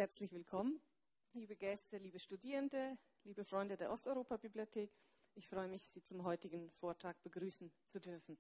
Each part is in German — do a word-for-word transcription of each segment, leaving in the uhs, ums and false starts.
Herzlich willkommen, liebe Gäste, liebe Studierende, liebe Freunde der Osteuropa-Bibliothek. Ich freue mich, Sie zum heutigen Vortrag begrüßen zu dürfen.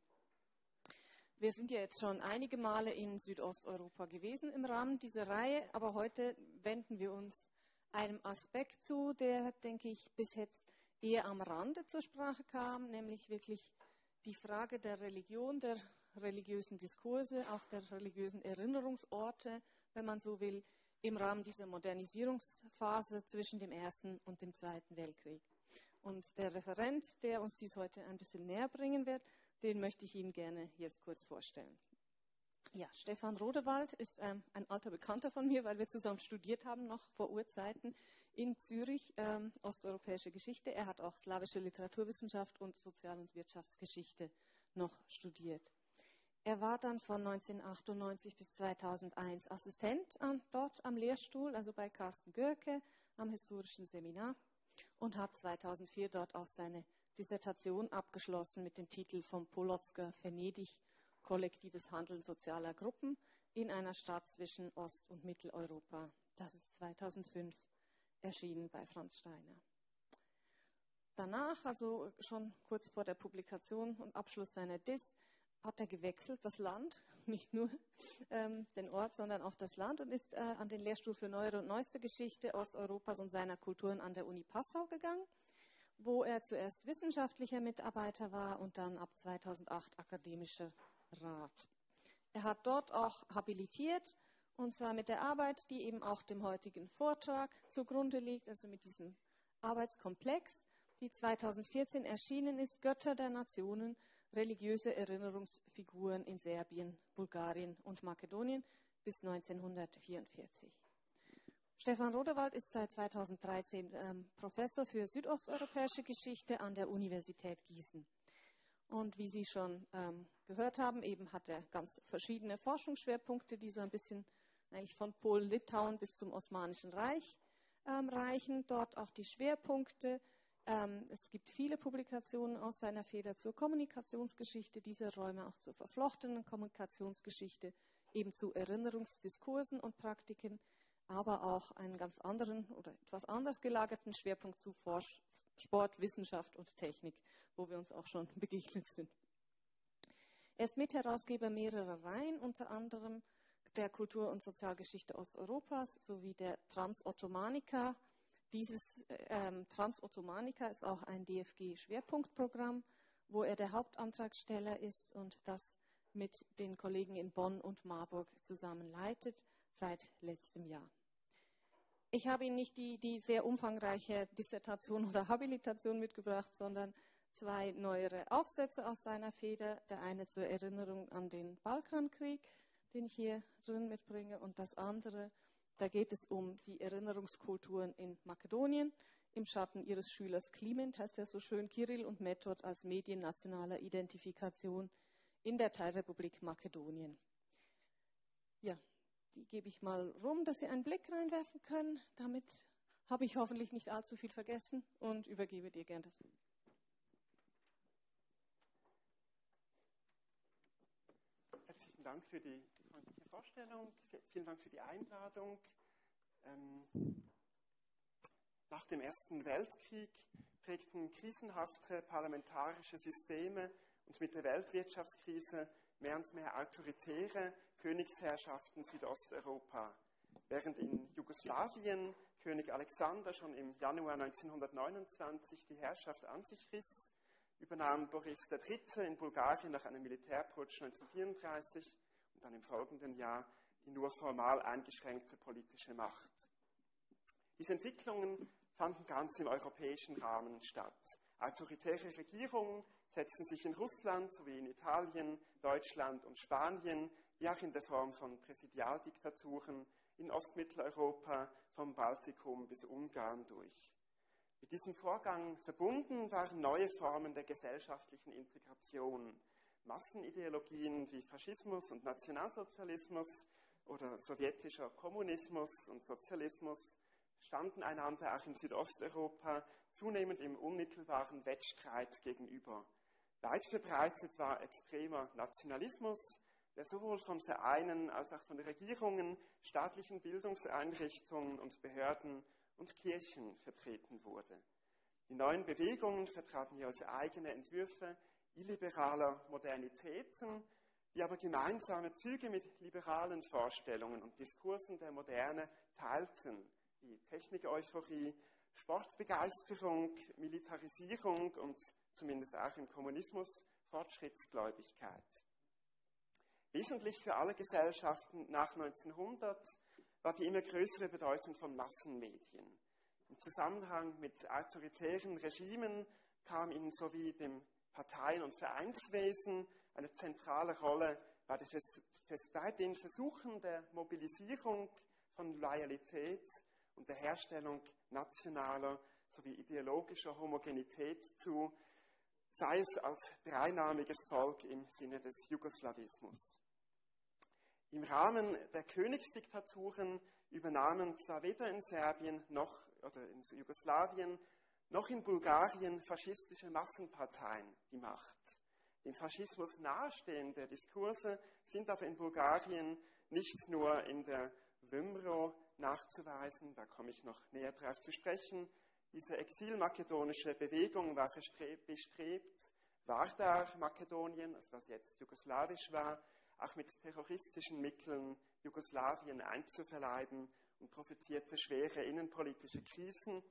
Wir sind ja jetzt schon einige Male in Südosteuropa gewesen im Rahmen dieser Reihe, aber heute wenden wir uns einem Aspekt zu, der, denke ich, bis jetzt eher am Rande zur Sprache kam, nämlich wirklich die Frage der Religion, der religiösen Diskurse, auch der religiösen Erinnerungsorte, wenn man so will, im Rahmen dieser Modernisierungsphase zwischen dem Ersten und dem Zweiten Weltkrieg. Und der Referent, der uns dies heute ein bisschen näher bringen wird, den möchte ich Ihnen gerne jetzt kurz vorstellen. Ja, Stefan Rodewald ist ähm, ein alter Bekannter von mir, weil wir zusammen studiert haben, noch vor Urzeiten in Zürich, ähm, osteuropäische Geschichte. Er hat auch slawische Literaturwissenschaft und Sozial- und Wirtschaftsgeschichte noch studiert. Er war dann von neunzehnhundertachtundneunzig bis zweitausendeins Assistent an, dort am Lehrstuhl, also bei Carsten Görke am Historischen Seminar, und hat zweitausendvier dort auch seine Dissertation abgeschlossen mit dem Titel Vom Polotsker Venedig, kollektives Handeln sozialer Gruppen in einer Stadt zwischen Ost- und Mitteleuropa. Das ist zweitausendfünf erschienen bei Franz Steiner. Danach, also schon kurz vor der Publikation und Abschluss seiner Diss, hat er gewechselt, das Land, nicht nur ähm, den Ort, sondern auch das Land, und ist äh, an den Lehrstuhl für Neuere und Neueste Geschichte Osteuropas und seiner Kulturen an der Uni Passau gegangen, wo er zuerst wissenschaftlicher Mitarbeiter war und dann ab zweitausendacht akademischer Rat. Er hat dort auch habilitiert, und zwar mit der Arbeit, die eben auch dem heutigen Vortrag zugrunde liegt, also mit diesem Arbeitskomplex, die zweitausendvierzehn erschienen ist, Götter der Nationen, religiöse Erinnerungsfiguren in Serbien, Bulgarien und Makedonien bis neunzehnhundertvierundvierzig. Stefan Rodewald ist seit zweitausenddreizehn ähm, Professor für südosteuropäische Geschichte an der Universität Gießen. Und wie Sie schon ähm, gehört haben, eben hat er ganz verschiedene Forschungsschwerpunkte, die so ein bisschen eigentlich von Polen, Litauen bis zum Osmanischen Reich ähm, reichen. Dort auch die Schwerpunkte. Ähm, es gibt viele Publikationen aus seiner Feder zur Kommunikationsgeschichte dieser Räume, auch zur verflochtenen Kommunikationsgeschichte, eben zu Erinnerungsdiskursen und Praktiken, aber auch einen ganz anderen oder etwas anders gelagerten Schwerpunkt zu Forsch Sport, Wissenschaft und Technik, wo wir uns auch schon begegnet sind. Er ist Mitherausgeber mehrerer Reihen, unter anderem der Kultur- und Sozialgeschichte Osteuropas sowie der Transottomanika. Dieses ähm, Transottomanika ist auch ein D F G-Schwerpunktprogramm, wo er der Hauptantragsteller ist und das mit den Kollegen in Bonn und Marburg zusammen leitet seit letztem Jahr. Ich habe Ihnen nicht die, die sehr umfangreiche Dissertation oder Habilitation mitgebracht, sondern zwei neuere Aufsätze aus seiner Feder. Der eine zur Erinnerung an den Balkankrieg, den ich hier drin mitbringe, und das andere, da geht es um die Erinnerungskulturen in Makedonien im Schatten ihres Schülers Kliment, heißt er so schön, Kirill und Method als Medien nationaler Identifikation in der Teilrepublik Makedonien. Ja, die gebe ich mal rum, dass Sie einen Blick reinwerfen können. Damit habe ich hoffentlich nicht allzu viel vergessen und übergebe dir gern das. Herzlichen Dank für die freundliche Vorstellung. Vielen Dank für die Einladung. Ähm, nach dem Ersten Weltkrieg prägten krisenhafte parlamentarische Systeme und mit der Weltwirtschaftskrise mehr und mehr autoritäre Königsherrschaften Südosteuropa. Während in Jugoslawien König Alexander schon im Januar neunzehnhundertneunundzwanzig die Herrschaft an sich riss, übernahm Boris der Dritte in Bulgarien nach einem Militärputsch neunzehnhundertvierunddreißig und dann im folgenden Jahr die nur formal eingeschränkte politische Macht. Diese Entwicklungen fanden ganz im europäischen Rahmen statt. Autoritäre Regierungen setzten sich in Russland sowie in Italien, Deutschland und Spanien, wie auch in der Form von Präsidialdiktaturen in Ostmitteleuropa, vom Baltikum bis Ungarn durch. Mit diesem Vorgang verbunden waren neue Formen der gesellschaftlichen Integration. Massenideologien wie Faschismus und Nationalsozialismus oder sowjetischer Kommunismus und Sozialismus standen einander auch in Südosteuropa zunehmend im unmittelbaren Wettstreit gegenüber. Weit verbreitet war extremer Nationalismus, der sowohl von Vereinen als auch von Regierungen, staatlichen Bildungseinrichtungen und Behörden und Kirchen vertreten wurde. Die neuen Bewegungen vertraten jeweils eigene Entwürfe illiberaler Modernitäten, die aber gemeinsame Züge mit liberalen Vorstellungen und Diskursen der Moderne teilten, wie Technik-Euphorie, Sportbegeisterung, Militarisierung und zumindest auch im Kommunismus Fortschrittsgläubigkeit. Wesentlich für alle Gesellschaften nach neunzehnhundert war die immer größere Bedeutung von Massenmedien. Im Zusammenhang mit autoritären Regimen kam ihnen sowie dem Parteien- und Vereinswesen eine zentrale Rolle bei, der Vers- bei den Versuchen der Mobilisierung von Loyalität und der Herstellung nationaler sowie ideologischer Homogenität zu, sei es als dreinnamiges Volk im Sinne des Jugoslawismus. Im Rahmen der Königsdiktaturen übernahmen zwar weder in Serbien noch oder in Jugoslawien noch in Bulgarien faschistische Massenparteien die Macht. Dem Faschismus nahestehende Diskurse sind aber in Bulgarien nicht nur in der Vymro nachzuweisen, da komme ich noch näher darauf zu sprechen. Diese exilmakedonische Bewegung war bestrebt, Vardar-Makedonien, also was jetzt jugoslawisch war, auch mit terroristischen Mitteln Jugoslawien einzuverleiben und provozierte schwere innenpolitische Krisen.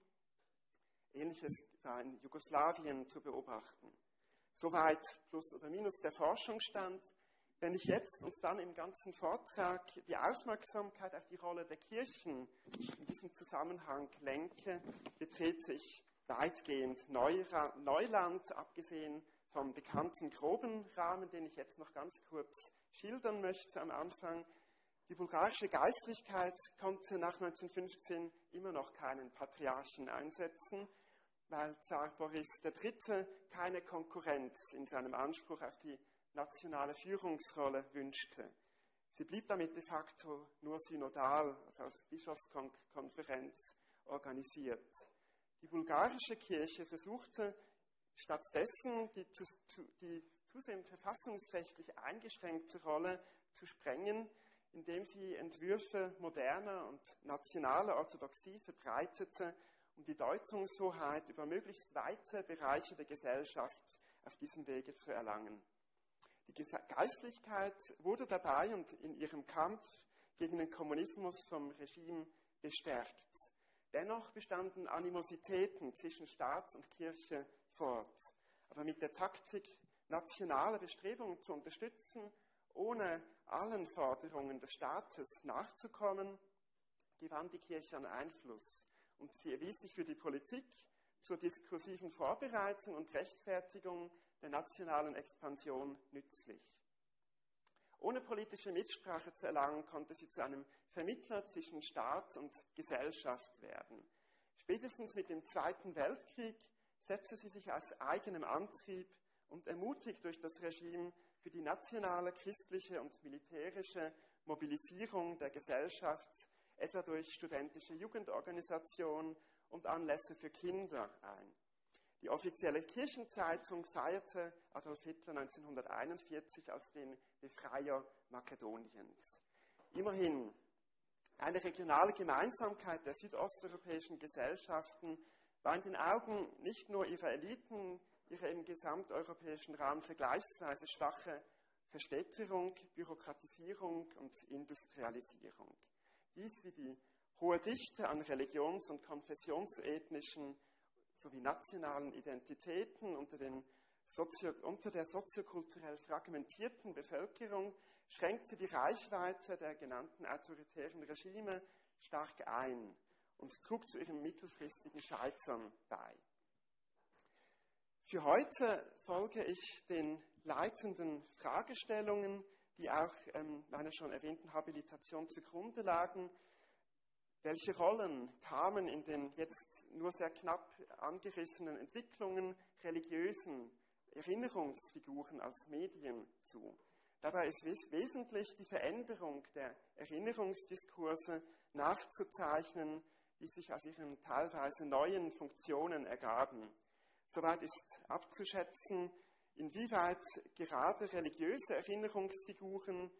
Ähnliches war in Jugoslawien zu beobachten. Soweit plus oder minus der Forschungsstand. Wenn ich jetzt und dann im ganzen Vortrag die Aufmerksamkeit auf die Rolle der Kirchen in diesem Zusammenhang lenke, betrete ich weitgehend Neura- Neuland, abgesehen vom bekannten groben Rahmen, den ich jetzt noch ganz kurz schildern möchte am Anfang. Die bulgarische Geistlichkeit konnte nach neunzehnhundertfünfzehn immer noch keinen Patriarchen einsetzen, weil Zar Boris der Dritte keine Konkurrenz in seinem Anspruch auf die nationale Führungsrolle wünschte. Sie blieb damit de facto nur synodal, also als Bischofskonferenz organisiert. Die bulgarische Kirche versuchte stattdessen die, die zunehmend verfassungsrechtlich eingeschränkte Rolle zu sprengen, indem sie Entwürfe moderner und nationaler Orthodoxie verbreitete, um die Deutungshoheit über möglichst weite Bereiche der Gesellschaft auf diesem Wege zu erlangen. Die Geistlichkeit wurde dabei und in ihrem Kampf gegen den Kommunismus vom Regime bestärkt. Dennoch bestanden Animositäten zwischen Staat und Kirche fort. Aber mit der Taktik, nationale Bestrebungen zu unterstützen, ohne allen Forderungen des Staates nachzukommen, gewann die Kirche an Einfluss. Und sie erwies sich für die Politik zur diskursiven Vorbereitung und Rechtfertigung der nationalen Expansion nützlich. Ohne politische Mitsprache zu erlangen, konnte sie zu einem Vermittler zwischen Staat und Gesellschaft werden. Spätestens mit dem Zweiten Weltkrieg setzte sie sich aus eigenem Antrieb und ermutigt durch das Regime für die nationale, christliche und militärische Mobilisierung der Gesellschaft, etwa durch studentische Jugendorganisationen und Anlässe für Kinder ein. Die offizielle Kirchenzeitung feierte Adolf Hitler neunzehnhunderteinundvierzig als den Befreier Makedoniens. Immerhin, eine regionale Gemeinsamkeit der südosteuropäischen Gesellschaften war in den Augen nicht nur ihrer Eliten ihre im gesamteuropäischen Rahmen vergleichsweise schwache Verstädterung, Bürokratisierung und Industrialisierung. Dies wie die hohe Dichte an religions- und konfessionsethnischen sowie nationalen Identitäten unter, den Sozio- unter der soziokulturell fragmentierten Bevölkerung schränkte die Reichweite der genannten autoritären Regime stark ein und trug zu ihrem mittelfristigen Scheitern bei. Für heute folge ich den leitenden Fragestellungen, die auch ähm, meiner schon erwähnten Habilitation zugrunde lagen. Welche Rollen kamen in den jetzt nur sehr knapp angerissenen Entwicklungen religiösen Erinnerungsfiguren als Medien zu? Dabei ist wes- wesentlich die Veränderung der Erinnerungsdiskurse nachzuzeichnen, die sich aus ihren teilweise neuen Funktionen ergaben. Soweit ist abzuschätzen, inwieweit gerade religiöse Erinnerungsfiguren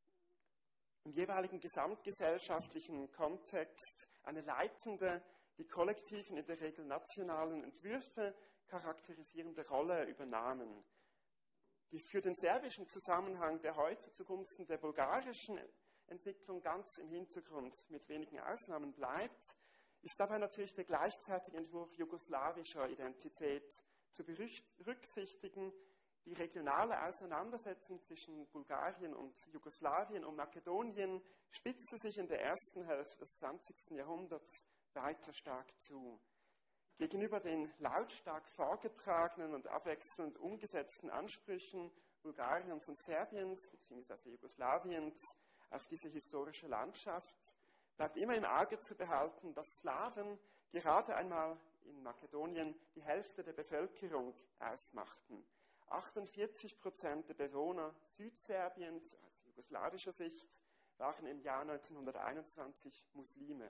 im jeweiligen gesamtgesellschaftlichen Kontext eine leitende, die kollektiven, in der Regel nationalen Entwürfe charakterisierende Rolle übernahmen. Die für den serbischen Zusammenhang, der heute zugunsten der bulgarischen Entwicklung ganz im Hintergrund mit wenigen Ausnahmen bleibt, ist dabei natürlich der gleichzeitige Entwurf jugoslawischer Identität zu berücksichtigen. Die regionale Auseinandersetzung zwischen Bulgarien und Jugoslawien und Makedonien spitzte sich in der ersten Hälfte des zwanzigsten Jahrhunderts weiter stark zu. Gegenüber den lautstark vorgetragenen und abwechselnd umgesetzten Ansprüchen Bulgariens und Serbiens bzw. Jugoslawiens auf diese historische Landschaft bleibt immer im Auge zu behalten, dass Slawen gerade einmal in Makedonien die Hälfte der Bevölkerung ausmachten. achtundvierzig Prozent der Bewohner Südserbiens aus jugoslawischer Sicht waren im Jahr neunzehnhunderteinundzwanzig Muslime.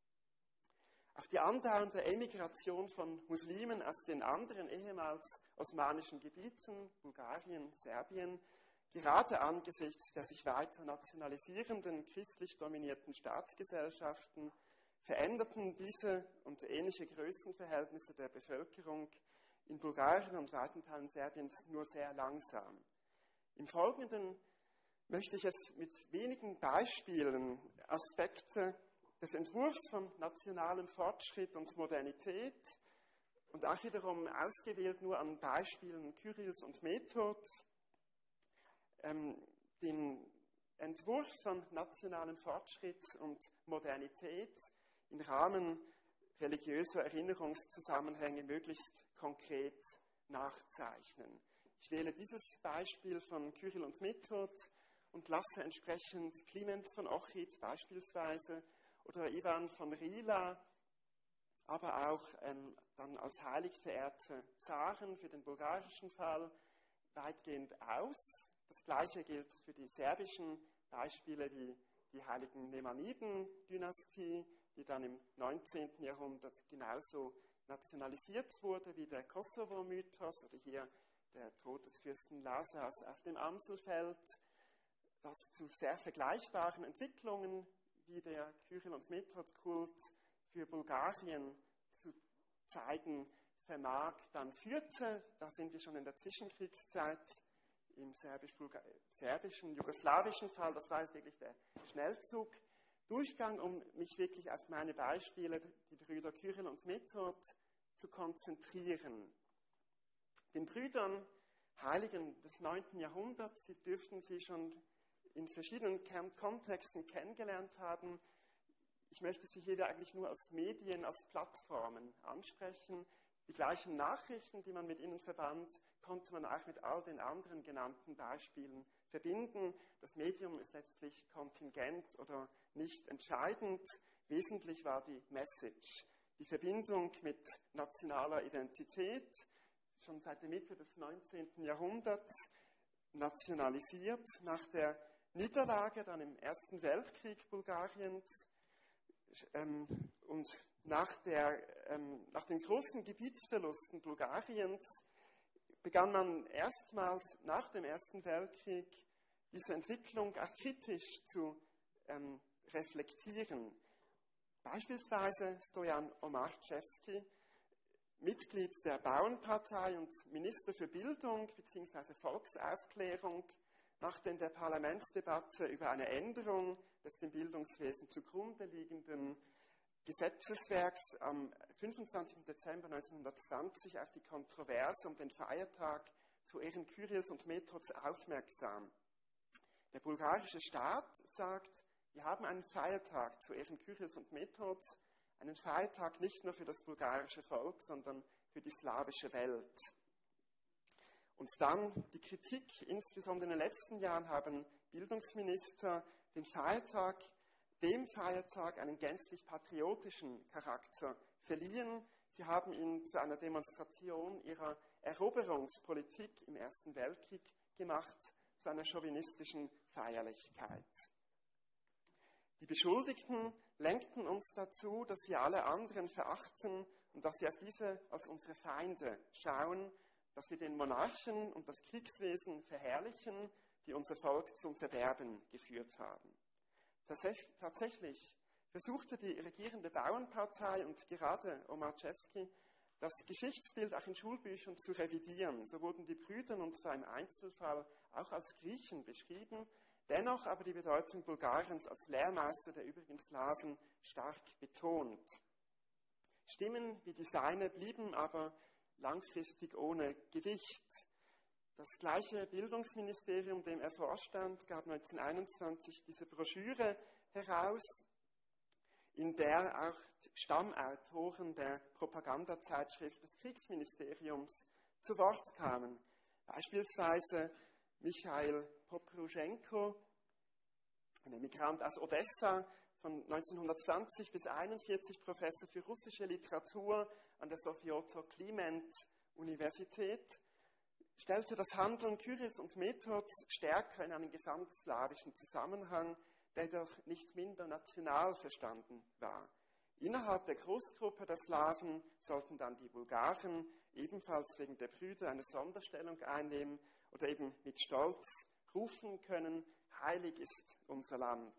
Auch die andauernde Emigration von Muslimen aus den anderen ehemals osmanischen Gebieten, Bulgarien, Serbien, gerade angesichts der sich weiter nationalisierenden, christlich dominierten Staatsgesellschaften, veränderten diese und ähnliche Größenverhältnisse der Bevölkerung in Bulgarien und weiten Teilen Serbiens nur sehr langsam. Im Folgenden möchte ich es mit wenigen Beispielen Aspekte des Entwurfs von nationalem Fortschritt und Modernität und auch wiederum ausgewählt nur an Beispielen Kyrills und Methods, ähm, den Entwurf von nationalem Fortschritt und Modernität im Rahmen religiöser Erinnerungszusammenhänge möglichst konkret nachzeichnen. Ich wähle dieses Beispiel von Kyrill und Method und lasse entsprechend Clemens von Ochrid beispielsweise oder Ivan von Rila, aber auch ähm, dann als heilig verehrte Zaren für den bulgarischen Fall weitgehend aus. Das Gleiche gilt für die serbischen Beispiele wie die heiligen Nemaniden-Dynastie, die dann im neunzehnten Jahrhundert genauso nationalisiert wurde wie der Kosovo-Mythos oder hier der Tod des Fürsten Lazars auf dem Amselfeld, das zu sehr vergleichbaren Entwicklungen wie der Kyrill- und Method-Kult für Bulgarien zu zeigen vermag, dann führte, da sind wir schon in der Zwischenkriegszeit, im serbisch-serbischen, jugoslawischen Fall, das war jetzt wirklich der Schnellzug, Durchgang, um mich wirklich auf meine Beispiele, die Brüder Kyrill und Method, zu konzentrieren. Den Brüdern, Heiligen des neunten Jahrhunderts, Sie dürften sie schon in verschiedenen Kontexten kennengelernt haben. Ich möchte sie hier eigentlich nur als Medien, als Plattformen ansprechen. Die gleichen Nachrichten, die man mit ihnen verband, konnte man auch mit all den anderen genannten Beispielen verbinden. Das Medium ist letztlich kontingent oder nicht entscheidend. Wesentlich war die Message, die Verbindung mit nationaler Identität, schon seit der Mitte des neunzehnten Jahrhunderts nationalisiert, nach der Niederlage dann im Ersten Weltkrieg Bulgariens ähm, und nach, der, ähm, nach den großen Gebietsverlusten Bulgariens begann man erstmals nach dem Ersten Weltkrieg diese Entwicklung auch kritisch zu ähm, reflektieren. Beispielsweise Stojan Omarczewski, Mitglied der Bauernpartei und Minister für Bildung bzw. Volksaufklärung, machte in der Parlamentsdebatte über eine Änderung des dem Bildungswesen zugrunde liegenden Gesetzeswerks am fünfundzwanzigsten Dezember neunzehnhundertzwanzig auf die Kontroverse um den Feiertag zu Ehren Kyrills und Methods aufmerksam. Der bulgarische Staat sagt, wir haben einen Feiertag zu Ehren Kyrills und Methods, einen Feiertag nicht nur für das bulgarische Volk, sondern für die slawische Welt. Und dann die Kritik, insbesondere in den letzten Jahren haben Bildungsminister den Feiertag, dem Feiertag einen gänzlich patriotischen Charakter verliehen. Sie haben ihn zu einer Demonstration ihrer Eroberungspolitik im Ersten Weltkrieg gemacht, zu einer chauvinistischen Feierlichkeit. Die Beschuldigten lenkten uns dazu, dass wir alle anderen verachten und dass wir auf diese als unsere Feinde schauen. dass wir den Monarchen und das Kriegswesen verherrlichen, die unser Volk zum Verderben geführt haben. Tatsächlich versuchte die regierende Bauernpartei und gerade Omarczewski das Geschichtsbild auch in Schulbüchern zu revidieren. So wurden die Brüder und zwar im Einzelfall auch als Griechen beschrieben, dennoch aber die Bedeutung Bulgariens als Lehrmeister der übrigen Slawen stark betont. Stimmen wie die seine blieben aber langfristig ohne Gewicht. Das gleiche Bildungsministerium, dem er vorstand, gab neunzehnhunderteinundzwanzig diese Broschüre heraus, in der auch Stammautoren der Propagandazeitschrift des Kriegsministeriums zu Wort kamen. Beispielsweise Michail Popruschenko, ein Emigrant aus Odessa, von neunzehnhundertzwanzig bis einundvierzig Professor für russische Literatur an der Sowjeto-Kliment-Universität, stellte das Handeln Kyrils und Methods stärker in einen gesamtslawischen Zusammenhang, der doch nicht minder national verstanden war. Innerhalb der Großgruppe der Slawen sollten dann die Bulgaren ebenfalls wegen der Brüder eine Sonderstellung einnehmen oder eben mit Stolz rufen können, heilig ist unser Land.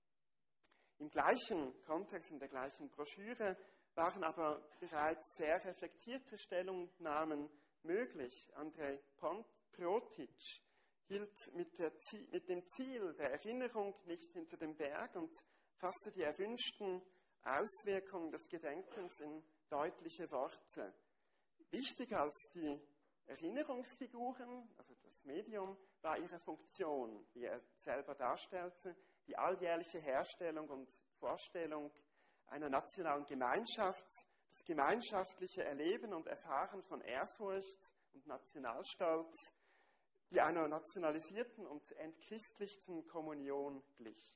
Im gleichen Kontext, in der gleichen Broschüre, waren aber bereits sehr reflektierte Stellungnahmen möglich. Andrej Protic hielt mit, der, mit dem Ziel der Erinnerung nicht hinter dem Berg und fasste die erwünschten Auswirkungen des Gedenkens in deutliche Worte. Wichtiger als die Erinnerungsfiguren, also das Medium, war ihre Funktion, wie er selber darstellte, die alljährliche Herstellung und Vorstellung einer nationalen Gemeinschaft, das gemeinschaftliche Erleben und Erfahren von Ehrfurcht und Nationalstolz, die einer nationalisierten und entchristlichten Kommunion glich.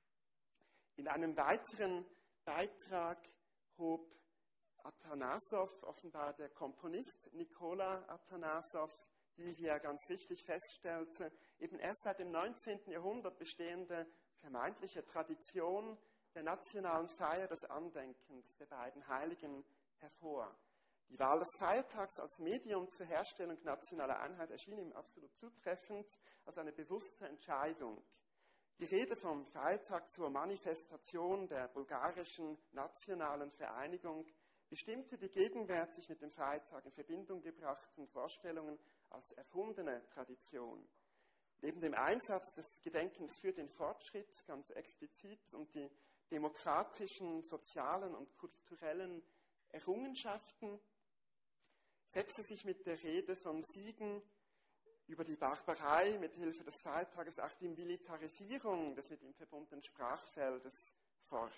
In einem weiteren Beitrag hob Atanasow, offenbar der Komponist Nikola Atanasow, die, wie er ganz richtig feststellte, eben erst seit dem neunzehnten Jahrhundert bestehende vermeintliche Tradition der nationalen Feier des Andenkens der beiden Heiligen hervor. Die Wahl des Feiertags als Medium zur Herstellung nationaler Einheit erschien ihm absolut zutreffend als eine bewusste Entscheidung. Die Rede vom Feiertag zur Manifestation der bulgarischen nationalen Vereinigung bestimmte die gegenwärtig mit dem Feiertag in Verbindung gebrachten Vorstellungen als erfundene Tradition. Neben dem Einsatz des Gedenkens für den Fortschritt ganz explizit und die demokratischen, sozialen und kulturellen Errungenschaften setzte sich mit der Rede von Siegen über die Barbarei mit Hilfe des Feiertages auch die Militarisierung des mit ihm verbundenen Sprachfeldes fort.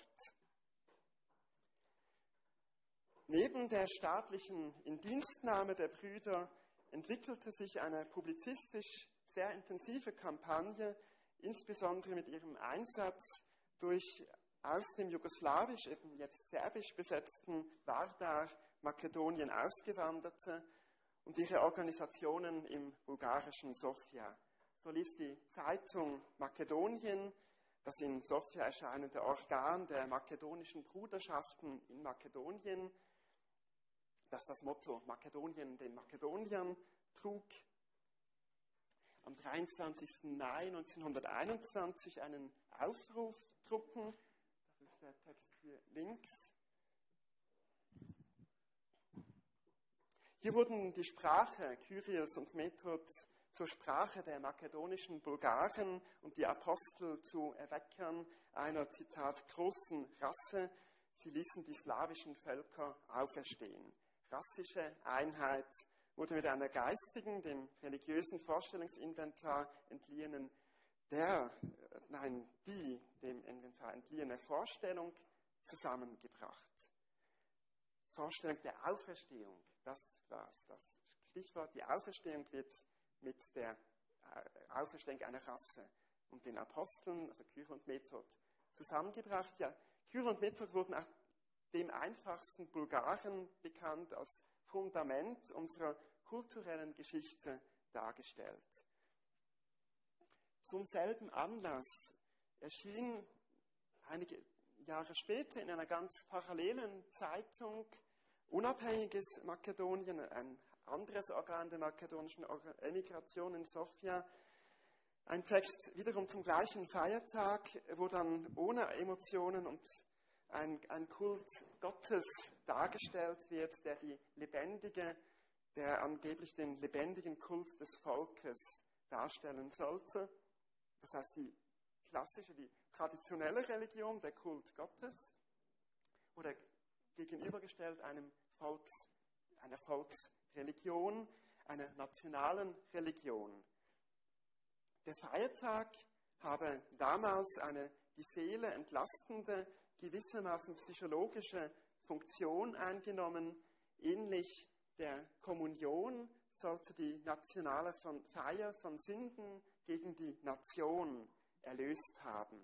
Neben der staatlichen Indienstnahme der Brüder entwickelte sich eine publizistisch sehr intensive Kampagne, insbesondere mit ihrem Einsatz durch aus dem jugoslawisch, eben jetzt serbisch besetzten Vardar, Makedonien ausgewanderte und ihre Organisationen im bulgarischen Sofia. So ließ die Zeitung Makedonien, das in Sofia erscheinende Organ der makedonischen Bruderschaften in Makedonien, das das Motto Makedonien den Makedoniern trug, am dreiundzwanzigsten Mai neunzehnhunderteinundzwanzig einen Aufruf drucken. Das ist der Text hier links. Hier wurden die Sprache Kyrills und Methods zur Sprache der makedonischen Bulgaren und die Apostel zu Erweckern einer, Zitat, großen Rasse. Sie ließen die slawischen Völker auferstehen. Rassische Einheit wurde mit einer geistigen, dem religiösen Vorstellungsinventar entliehenen, der, nein, die dem Inventar entliehene Vorstellung zusammengebracht. Vorstellung der Auferstehung, das war das Stichwort. Die Auferstehung wird mit der Auferstehung einer Rasse und den Aposteln, also Kyrill und Method, zusammengebracht. Ja, Kyrill und Method wurden auch dem einfachsten Bulgaren bekannt als Fundament unserer kulturellen Geschichte dargestellt. Zum selben Anlass erschien einige Jahre später in einer ganz parallelen Zeitung Unabhängiges Makedonien, ein anderes Organ der makedonischen Emigration in Sofia. Ein Text wiederum zum gleichen Feiertag, wo dann ohne Emotionen und ein, ein Kult Gottes dargestellt wird, der die lebendige, der angeblich den lebendigen Kult des Volkes darstellen sollte. Das heißt, die klassische, die traditionelle Religion, der Kult Gottes, oder gegenübergestellt einem Volks, einer Volksreligion, einer nationalen Religion. Der Feiertag habe damals eine die Seele entlastende, gewissermaßen psychologische Funktion eingenommen. Ähnlich der Kommunion sollte die nationale Feier von Sünden gegen die Nation erlöst haben.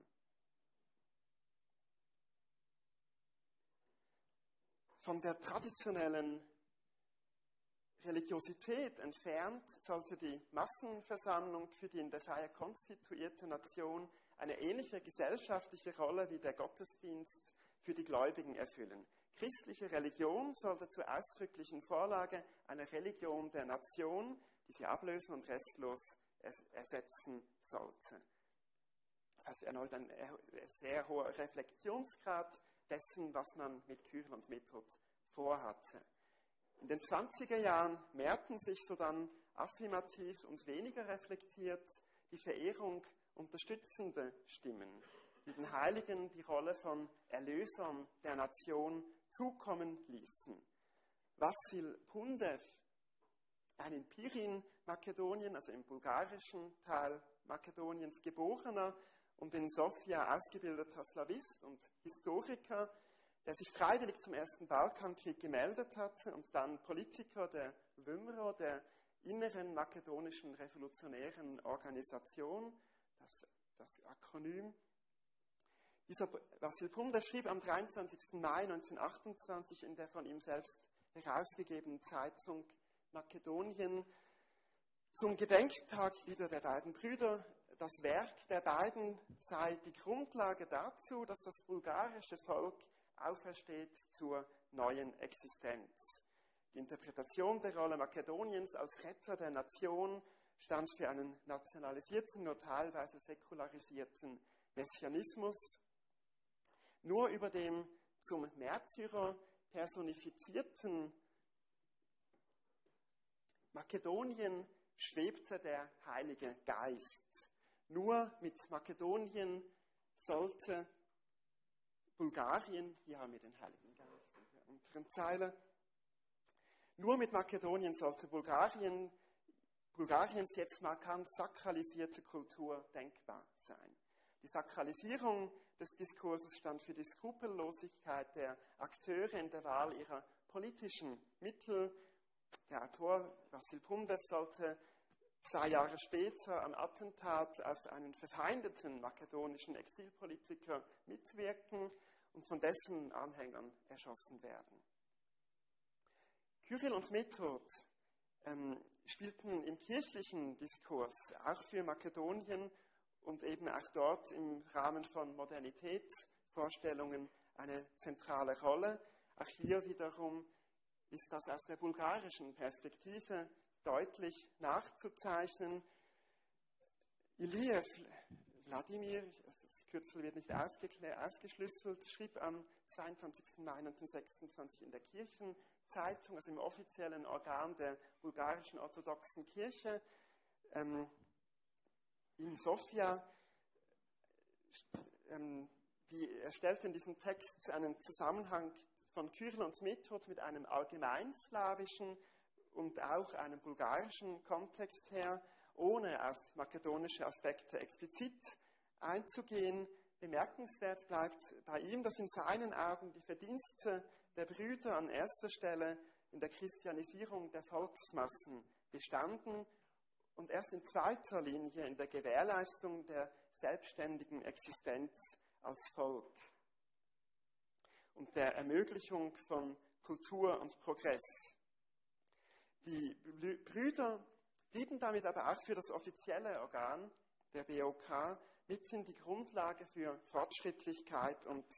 Von der traditionellen Religiosität entfernt sollte die Massenversammlung für die in der Feier konstituierte Nation eine ähnliche gesellschaftliche Rolle wie der Gottesdienst für die Gläubigen erfüllen. Christliche Religion sollte zur ausdrücklichen Vorlage einer Religion der Nation, die sie ablösen und restlos ersetzen sollte. Das heißt erneut ein sehr hoher Reflexionsgrad dessen, was man mit Kyrill und Method vorhatte. In den zwanziger Jahren mehrten sich so dann affirmativ und weniger reflektiert die Verehrung unterstützende Stimmen, die den Heiligen die Rolle von Erlösern der Nation zukommen ließen. Vassil Pundev, ein in Pirin, Makedonien, also im bulgarischen Teil Makedoniens geborener und in Sofia ausgebildeter Slawist und Historiker, der sich freiwillig zum Ersten Balkankrieg gemeldet hatte und dann Politiker der WMRO, der Inneren Makedonischen Revolutionären Organisation, das, das Akronym. Dieser Vassil Pundev schrieb am dreiundzwanzigsten Mai neunzehnhundertachtundzwanzig in der von ihm selbst herausgegebenen Zeitung Makedonien zum Gedenktag wieder der beiden Brüder. Das Werk der beiden sei die Grundlage dazu, dass das bulgarische Volk aufersteht zur neuen Existenz. Die Interpretation der Rolle Makedoniens als Retter der Nation stand für einen nationalisierten, nur teilweise säkularisierten Messianismus. Nur über dem zum Märtyrer personifizierten Makedonien schwebte der Heilige Geist. Nur mit Makedonien sollte Bulgarien, hier haben wir den Heiligen Geist in der unteren Zeile, nur mit Makedonien sollte Bulgarien, Bulgariens jetzt markant sakralisierte Kultur denkbar sein. Die Sakralisierung des Diskurses stand für die Skrupellosigkeit der Akteure in der Wahl ihrer politischen Mittel. Der Autor Vassil Pundev sollte zwei Jahre später am Attentat auf einen verfeindeten makedonischen Exilpolitiker mitwirken und von dessen Anhängern erschossen werden. Kyrill und Method ähm, spielten im kirchlichen Diskurs auch für Makedonien und eben auch dort im Rahmen von Modernitätsvorstellungen eine zentrale Rolle. Auch hier wiederum ist das aus der bulgarischen Perspektive deutlich nachzuzeichnen. Iliev Wladimir, das Kürzel wird nicht aufgeschlüsselt, schrieb am zweiundzwanzigsten Mai neunzehnhundertsechsundzwanzig in der Kirchenzeitung, also im offiziellen Organ der bulgarischen orthodoxen Kirche, ähm, in Sofia, ähm, die, er stellte in diesem Text einen Zusammenhang von Kyrill und Method mit einem allgemeinslawischen und auch einem bulgarischen Kontext her, ohne auf makedonische Aspekte explizit einzugehen. Bemerkenswert bleibt bei ihm, dass in seinen Augen die Verdienste der Brüder an erster Stelle in der Christianisierung der Volksmassen bestanden und erst in zweiter Linie in der Gewährleistung der selbstständigen Existenz als Volk und der Ermöglichung von Kultur und Progress. Die Brüder blieben damit aber auch für das offizielle Organ der B O K mithin die Grundlage für Fortschrittlichkeit und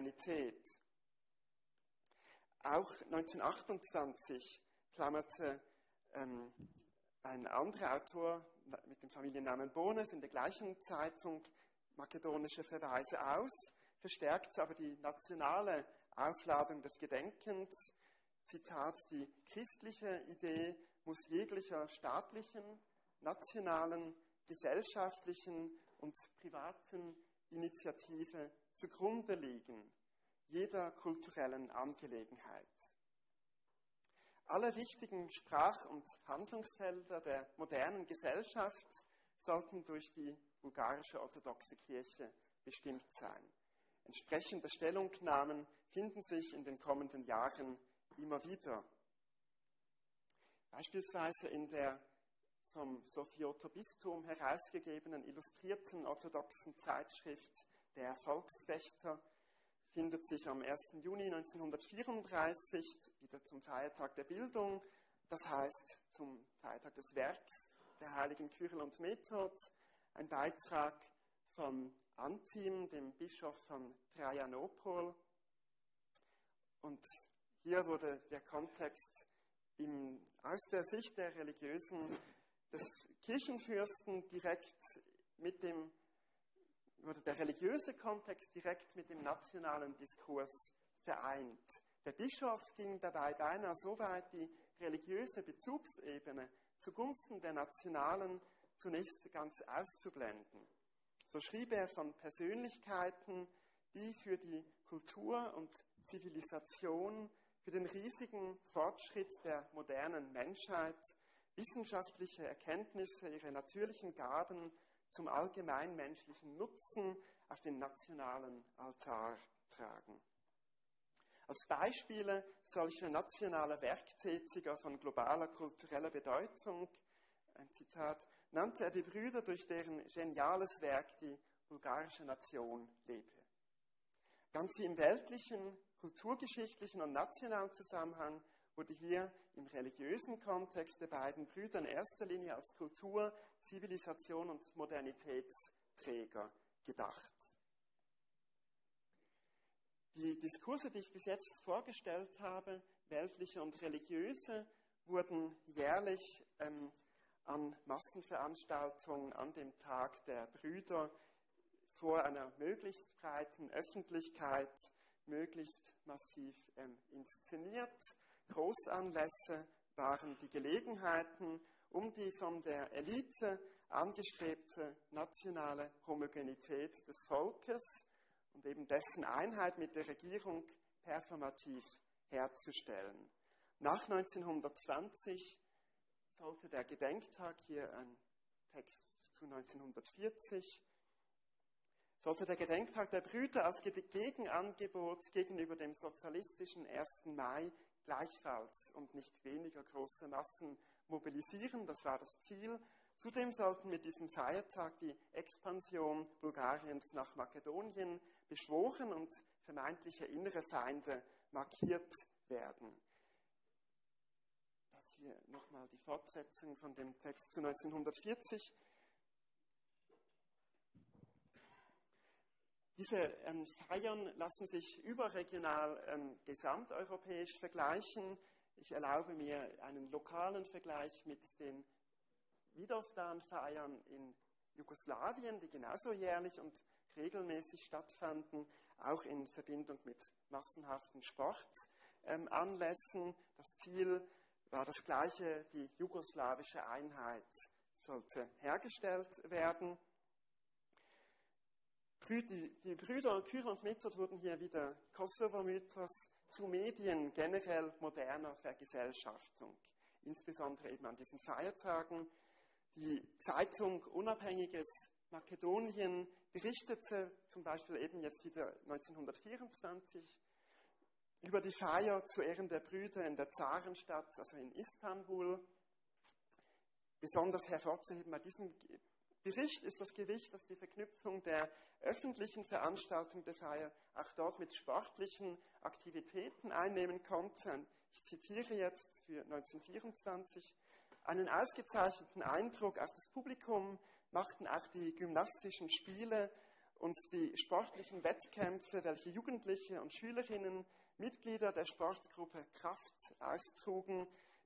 Modernität. Auch neunzehnhundertachtundzwanzig klammerte Ähm, ein anderer Autor mit dem Familiennamen Bonev in der gleichen Zeitung makedonische Verweise aus, verstärkt aber die nationale Aufladung des Gedenkens. Zitat: Die christliche Idee muss jeglicher staatlichen, nationalen, gesellschaftlichen und privaten Initiative zugrunde liegen, jeder kulturellen Angelegenheit. Alle wichtigen Sprach- und Handlungsfelder der modernen Gesellschaft sollten durch die bulgarische orthodoxe Kirche bestimmt sein. Entsprechende Stellungnahmen finden sich in den kommenden Jahren immer wieder. Beispielsweise in der vom Sophioter-Bistum herausgegebenen illustrierten orthodoxen Zeitschrift Der Volkswächter findet sich am ersten Juni neunzehnhundertvierunddreißig, wieder zum Feiertag der Bildung, das heißt zum Feiertag des Werks der heiligen Kyrill und Method, ein Beitrag von Antim, dem Bischof von Traianopol. Und hier wurde der Kontext im, aus der Sicht der Religiösen des Kirchenfürsten direkt mit dem, wurde der religiöse Kontext direkt mit dem nationalen Diskurs vereint. Der Bischof ging dabei beinahe so weit, die religiöse Bezugsebene zugunsten der nationalen zunächst ganz auszublenden. So schrieb er von Persönlichkeiten, die für die Kultur und Zivilisation, für den riesigen Fortschritt der modernen Menschheit, wissenschaftliche Erkenntnisse, ihre natürlichen Gaben zum allgemeinmenschlichen Nutzen auf den nationalen Altar tragen. Als Beispiele solcher nationaler Werktätiger von globaler kultureller Bedeutung, ein Zitat, nannte er die Brüder, durch deren geniales Werk die bulgarische Nation lebe. Ganz wie im weltlichen, kulturgeschichtlichen und nationalen Zusammenhang wurde hier im religiösen Kontext der beiden Brüder in erster Linie als Kultur, Zivilisation und Modernitätsträger gedacht. Die Diskurse, die ich bis jetzt vorgestellt habe, weltliche und religiöse, wurden jährlich ähm, an Massenveranstaltungen an dem Tag der Brüder vor einer möglichst breiten Öffentlichkeit möglichst massiv ähm, inszeniert. Großanlässe waren die Gelegenheiten, um die von der Elite angestrebte nationale Homogenität des Volkes und eben dessen Einheit mit der Regierung performativ herzustellen. Nach neunzehnhundertzwanzig sollte der Gedenktag, hier ein Text zu neunzehnhundertvierzig, sollte der Gedenktag der Brüder als Gegenangebot gegenüber dem sozialistischen ersten Mai gleichfalls und nicht weniger große Massen mobilisieren. Das war das Ziel. Zudem sollten mit diesem Feiertag die Expansion Bulgariens nach Makedonien beschworen und vermeintliche innere Feinde markiert werden. Das hier nochmal die Fortsetzung von dem Text zu neunzehnhundertvierzig. Diese ähm, Feiern lassen sich überregional ähm, gesamteuropäisch vergleichen. Ich erlaube mir einen lokalen Vergleich mit den Vidovdan-Feiern in Jugoslawien, die genauso jährlich und regelmäßig stattfanden, auch in Verbindung mit massenhaften Sportanlässen. Ähm, das Ziel war das gleiche, die jugoslawische Einheit sollte hergestellt werden. Die, die Brüder Kyrill und Method wurden hier wieder Kosovo-Mythos zu Medien generell moderner Vergesellschaftung, insbesondere eben an diesen Feiertagen. Die Zeitung Unabhängiges Makedonien berichtete zum Beispiel eben jetzt wieder neunzehnhundertvierundzwanzig über die Feier zu Ehren der Brüder in der Zarenstadt, also in Istanbul. Besonders hervorzuheben bei diesem Bericht ist das Gewicht, dass die Verknüpfung der öffentlichen Veranstaltung der Feier auch dort mit sportlichen Aktivitäten einnehmen konnte. Ich zitiere jetzt für neunzehnhundertvierundzwanzig. Einen ausgezeichneten Eindruck auf das Publikum machten auch die gymnastischen Spiele und die sportlichen Wettkämpfe, welche Jugendliche und Schülerinnen, Mitglieder der Sportgruppe Kraft austrugen.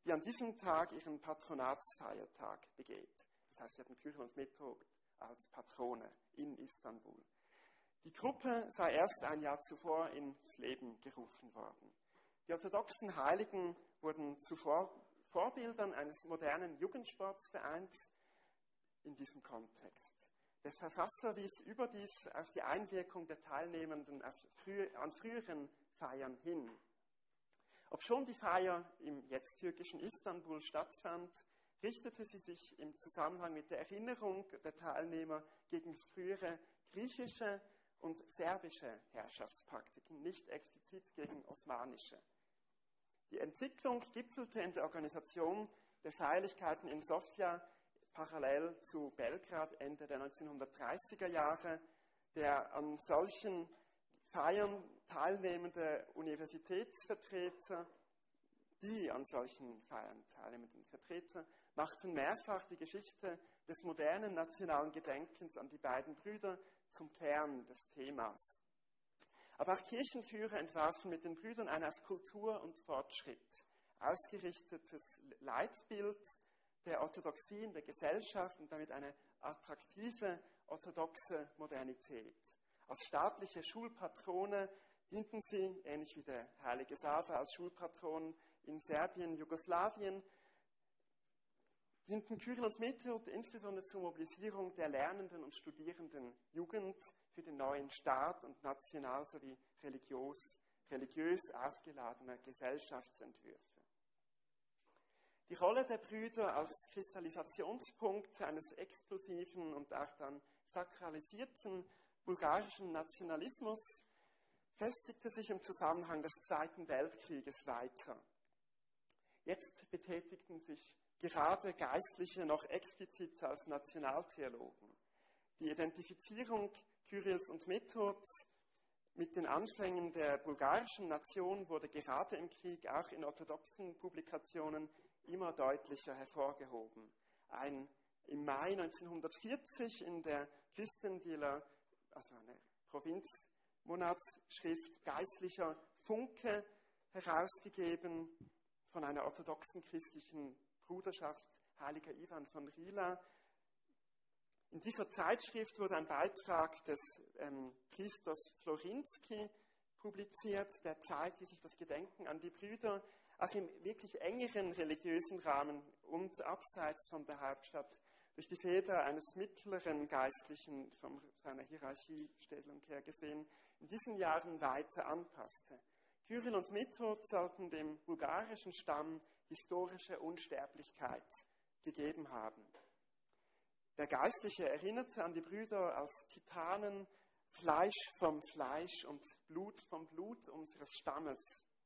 die an diesem Tag ihren Patronatsfeiertag begeht. Das heißt, sie hatten Kyrill und Method als Patrone in Istanbul. Die Gruppe sei erst ein Jahr zuvor ins Leben gerufen worden. Die orthodoxen Heiligen wurden zuvor Vorbildern eines modernen Jugendsportsvereins in diesem Kontext. Der Verfasser wies überdies auf die Einwirkung der Teilnehmenden auf früh, an früheren Feiern hin. Obschon die Feier im jetzt türkischen Istanbul stattfand, richtete sie sich im Zusammenhang mit der Erinnerung der Teilnehmer gegen frühere griechische und serbische Herrschaftspraktiken, nicht explizit gegen osmanische. Die Entwicklung gipfelte in der Organisation der Feierlichkeiten in Sofia parallel zu Belgrad Ende der neunzehnhundertdreißiger Jahre. Der an solchen Feiern teilnehmende Universitätsvertreter, die an solchen Feiern teilnehmenden Vertreter, machten mehrfach die Geschichte des modernen nationalen Gedenkens an die beiden Brüder zum Kern des Themas. Aber auch Kirchenführer entwarfen mit den Brüdern ein auf Kultur und Fortschritt ausgerichtetes Leitbild der Orthodoxie in der Gesellschaft und damit eine attraktive orthodoxe Modernität. Als staatliche Schulpatrone dienten sie, ähnlich wie der heilige Sava als Schulpatron in Serbien, Jugoslawien, dienten Kyrill und Method insbesondere zur Mobilisierung der lernenden und studierenden Jugend für den neuen Staat und national sowie religiös, religiös aufgeladener Gesellschaftsentwürfe. Die Rolle der Brüder als Kristallisationspunkt eines explosiven und auch dann sakralisierten bulgarischen Nationalismus festigte sich im Zusammenhang des Zweiten Weltkrieges weiter. Jetzt betätigten sich gerade Geistliche noch explizit als Nationaltheologen. Die Identifizierung Kyrills und Methods mit den Anfängen der bulgarischen Nation wurde gerade im Krieg auch in orthodoxen Publikationen immer deutlicher hervorgehoben. Ein im Mai neunzehnhundertvierzig in der Küstendieler, also eine Provinzmonatsschrift Geistlicher Funke, herausgegeben von einer orthodoxen christlichen Bruderschaft Heiliger Ivan von Rila. In dieser Zeitschrift wurde ein Beitrag des ähm, Priesters Florinski publiziert, der zeigt, wie sich das Gedenken an die Brüder auch im wirklich engeren religiösen Rahmen und abseits von der Hauptstadt durch die Feder eines mittleren Geistlichen von seiner Hierarchiestellung her gesehen in diesen Jahren weiter anpasste. Kyrill und Method sollten dem bulgarischen Stamm historische Unsterblichkeit gegeben haben. Der Geistliche erinnerte an die Brüder als Titanen, Fleisch vom Fleisch und Blut vom Blut unseres Stammes.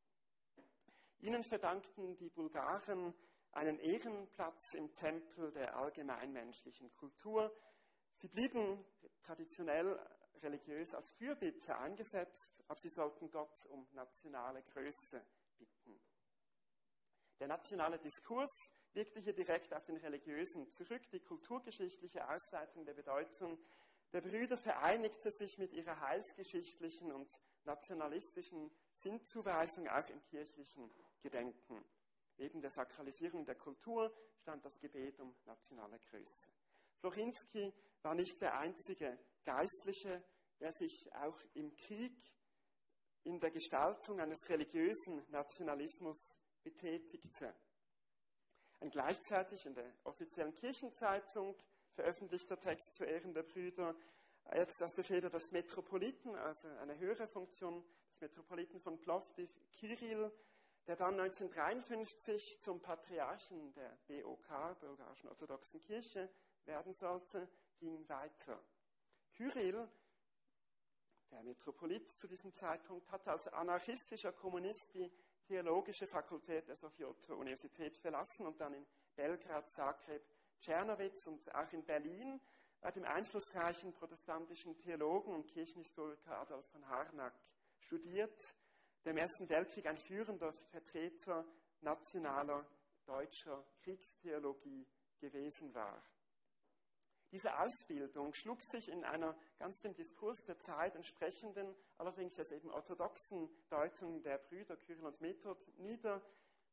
Ihnen verdankten die Bulgaren einen Ehrenplatz im Tempel der allgemeinmenschlichen Kultur. Sie blieben traditionell religiös als Fürbitter eingesetzt, aber sie sollten Gott um nationale Größe bitten. Der nationale Diskurs wirkte hier direkt auf den Religiösen zurück. Die kulturgeschichtliche Ausweitung der Bedeutung der Brüder vereinigte sich mit ihrer heilsgeschichtlichen und nationalistischen Sinnzuweisung auch im kirchlichen Gedenken. Neben der Sakralisierung der Kultur stand das Gebet um nationale Größe. Florinski war nicht der einzige Geistliche, der sich auch im Krieg in der Gestaltung eines religiösen Nationalismus betätigte. Ein gleichzeitig in der offiziellen Kirchenzeitung veröffentlichter Text zu Ehren der Brüder, jetzt aus der Feder des Metropoliten, also eine höhere Funktion des Metropoliten von Plovdiv, Kyrill, der dann neunzehnhundertdreiundfünfzig zum Patriarchen der B O K, Bulgarischen Orthodoxen Kirche, werden sollte, ging weiter. Kyrill, der Metropolit zu diesem Zeitpunkt, hatte als anarchistischer Kommunist die Theologische Fakultät der Sofia-Universität verlassen und dann in Belgrad, Zagreb, Czernowitz und auch in Berlin bei dem einflussreichen protestantischen Theologen und Kirchenhistoriker Adolf von Harnack studiert, der im Ersten Weltkrieg ein führender Vertreter nationaler deutscher Kriegstheologie gewesen war. Diese Ausbildung schlug sich in einer ganz dem Diskurs der Zeit entsprechenden, allerdings als eben orthodoxen Deutung der Brüder Kyrill und Method nieder.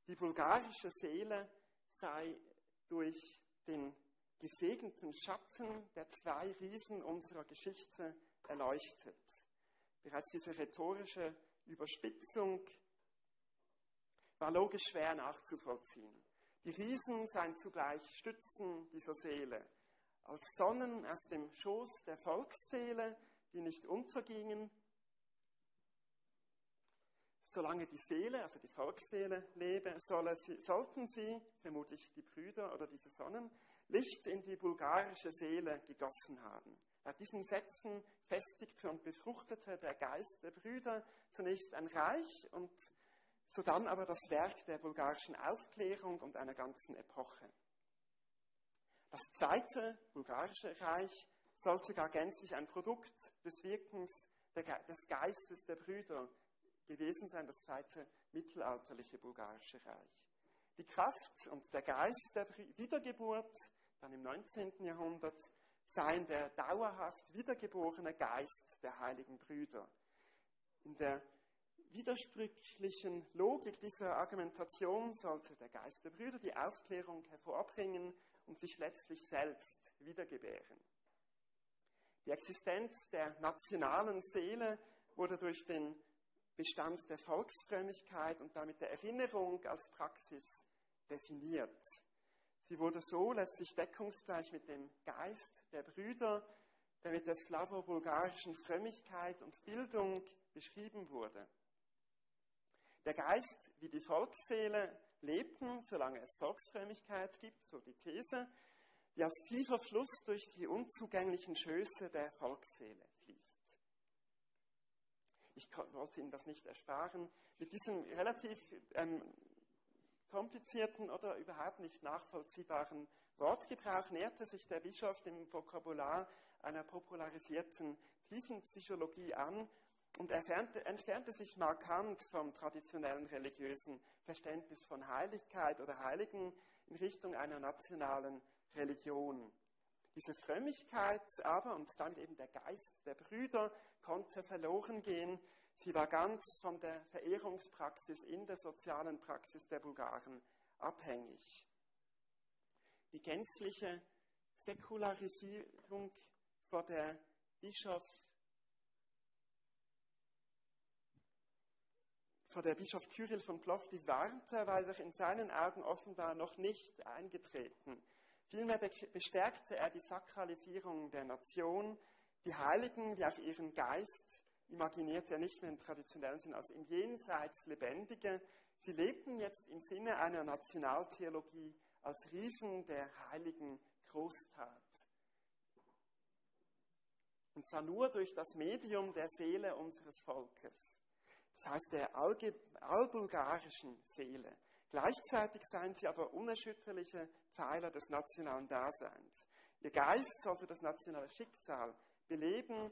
Die bulgarische Seele sei durch den gesegneten Schatten der zwei Riesen unserer Geschichte erleuchtet. Bereits diese rhetorische Überspitzung war logisch schwer nachzuvollziehen. Die Riesen seien zugleich Stützen dieser Seele, als Sonnen aus dem Schoß der Volksseele, die nicht untergingen. Solange die Seele, also die Volksseele, lebe, solle sie, sollten sie, vermutlich die Brüder oder diese Sonnen, Licht in die bulgarische Seele gegossen haben. Bei diesen Sätzen festigte und befruchtete der Geist der Brüder zunächst ein Reich und sodann aber das Werk der bulgarischen Aufklärung und einer ganzen Epoche. Das zweite bulgarische Reich sollte gar gänzlich ein Produkt des Wirkens der, des Geistes der Brüder gewesen sein, das zweite mittelalterliche bulgarische Reich. Die Kraft und der Geist der Wiedergeburt, dann im neunzehnten Jahrhundert, seien der dauerhaft wiedergeborene Geist der heiligen Brüder. In der widersprüchlichen Logik dieser Argumentation sollte der Geist der Brüder die Aufklärung hervorbringen und sich letztlich selbst wiedergebären. Die Existenz der nationalen Seele wurde durch den Bestand der Volksfrömmigkeit und damit der Erinnerung als Praxis definiert. Sie wurde so letztlich deckungsgleich mit dem Geist der Brüder, der mit der slavo-bulgarischen Frömmigkeit und Bildung beschrieben wurde. Der Geist wie die Volksseele lebten, solange es Volksfrömmigkeit gibt, so die These, die als tiefer Fluss durch die unzugänglichen Schöße der Volksseele fließt. Ich wollte Ihnen das nicht ersparen. Mit diesem relativ ähm, komplizierten oder überhaupt nicht nachvollziehbaren Wortgebrauch näherte sich der Bischof dem Vokabular einer popularisierten Tiefenpsychologie an und entfernte, entfernte sich markant vom traditionellen religiösen Verständnis von Heiligkeit oder Heiligen in Richtung einer nationalen Religion. Diese Frömmigkeit aber und damit eben der Geist der Brüder konnte verloren gehen. Sie war ganz von der Verehrungspraxis in der sozialen Praxis der Bulgaren abhängig. Die gänzliche Säkularisierung, vor der Bischof, vor der Bischof Kyrill von Plovdiv warnte, war doch in seinen Augen offenbar noch nicht eingetreten. Vielmehr bestärkte er die Sakralisierung der Nation. Die Heiligen, wie auch ihren Geist, imaginierte er nicht mehr im traditionellen Sinn als im Jenseits Lebendige. Sie lebten jetzt im Sinne einer Nationaltheologie als Riesen der heiligen Großtat. Und zwar nur durch das Medium der Seele unseres Volkes. Das heißt der allbulgarischen Seele. Gleichzeitig seien sie aber unerschütterliche Pfeiler des nationalen Daseins. Ihr Geist sollte das nationale Schicksal beleben.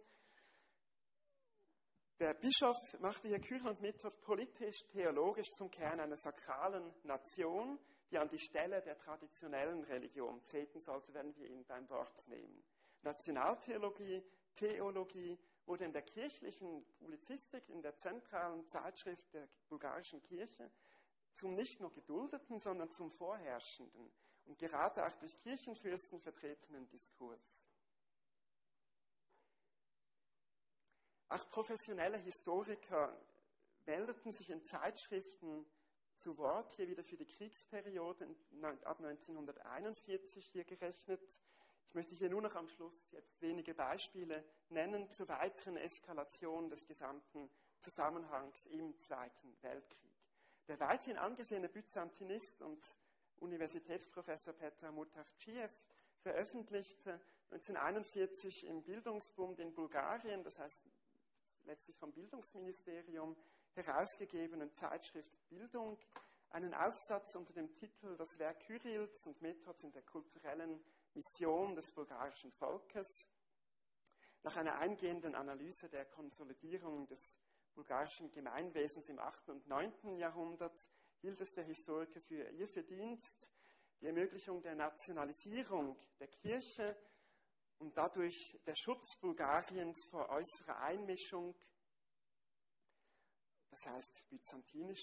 Der Bischof machte hier Kyrill und Method politisch-theologisch zum Kern einer sakralen Nation, die an die Stelle der traditionellen Religion treten sollte, wenn wir ihn beim Wort nehmen. Nationaltheologie, Theologie wurde in der kirchlichen Publizistik, in der zentralen Zeitschrift der bulgarischen Kirche, zum nicht nur geduldeten, sondern zum vorherrschenden und gerade auch durch Kirchenfürsten vertretenen Diskurs. Auch professionelle Historiker meldeten sich in Zeitschriften zu Wort, hier wieder für die Kriegsperiode ab neunzehnhunderteinundvierzig hier gerechnet. Ich möchte hier nur noch am Schluss jetzt wenige Beispiele nennen zur weiteren Eskalation des gesamten Zusammenhangs im Zweiten Weltkrieg. Der weithin angesehene Byzantinist und Universitätsprofessor Petar Mutavtschiev veröffentlichte neunzehnhunderteinundvierzig im Bildungsbund in Bulgarien, das heißt letztlich vom Bildungsministerium herausgegebenen Zeitschrift Bildung, einen Aufsatz unter dem Titel Das Werk Kyrills und Methods in der kulturellen Mission des bulgarischen Volkes. Nach einer eingehenden Analyse der Konsolidierung des bulgarischen Gemeinwesens im achten und neunten Jahrhundert hielt es der Historiker für ihr Verdienst, die Ermöglichung der Nationalisierung der Kirche und dadurch der Schutz Bulgariens vor äußerer Einmischung, das heißt byzantinischer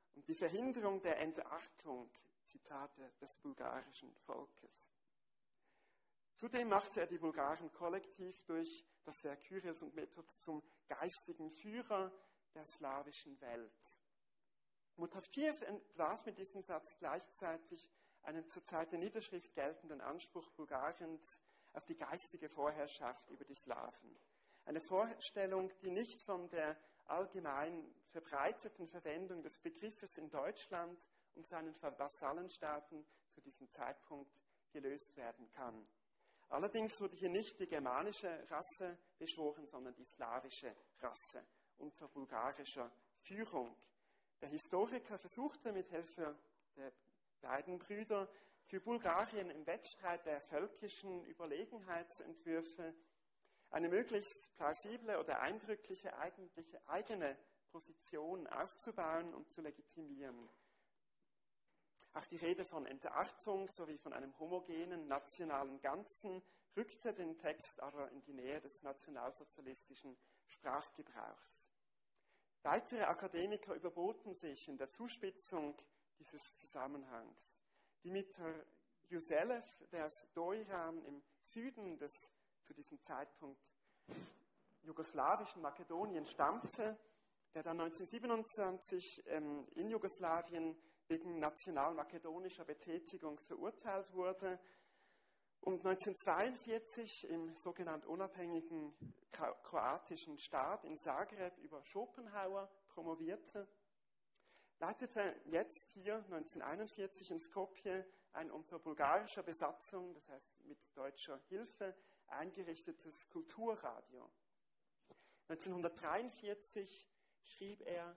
und die Verhinderung der Entartung, Zitate, des bulgarischen Volkes. Zudem machte er die Bulgaren kollektiv durch das Werk Kyrils und Methods zum geistigen Führer der slawischen Welt. Mutawtjew entwarf mit diesem Satz gleichzeitig einen zur Zeit der Niederschrift geltenden Anspruch Bulgariens auf die geistige Vorherrschaft über die Slawen. Eine Vorstellung, die nicht von der allgemein verbreiteten Verwendung des Begriffes in Deutschland und seinen Vassallenstaaten zu diesem Zeitpunkt gelöst werden kann. Allerdings wurde hier nicht die germanische Rasse beschworen, sondern die slawische Rasse unter bulgarischer Führung. Der Historiker versuchte mit Hilfe der beiden Brüder für Bulgarien im Wettstreit der völkischen Überlegenheitsentwürfe eine möglichst plausible oder eindrückliche eigentliche eigene Position aufzubauen und zu legitimieren. Auch die Rede von Entartung sowie von einem homogenen nationalen Ganzen rückte den Text aber in die Nähe des nationalsozialistischen Sprachgebrauchs. Weitere Akademiker überboten sich in der Zuspitzung dieses Zusammenhangs. Dimitar Juselev, der aus Doiran im Süden des zu diesem Zeitpunkt jugoslawischen Makedonien stammte, der dann neunzehnhundertsiebenundzwanzig ähm, in Jugoslawien wegen national-makedonischer Betätigung verurteilt wurde und neunzehnhundertzweiundvierzig im sogenannten unabhängigen kroatischen Staat in Zagreb über Schopenhauer promovierte, leitete jetzt hier neunzehnhunderteinundvierzig in Skopje ein unter bulgarischer Besatzung, das heißt mit deutscher Hilfe, eingerichtetes Kulturradio. neunzehnhundertdreiundvierzig schrieb er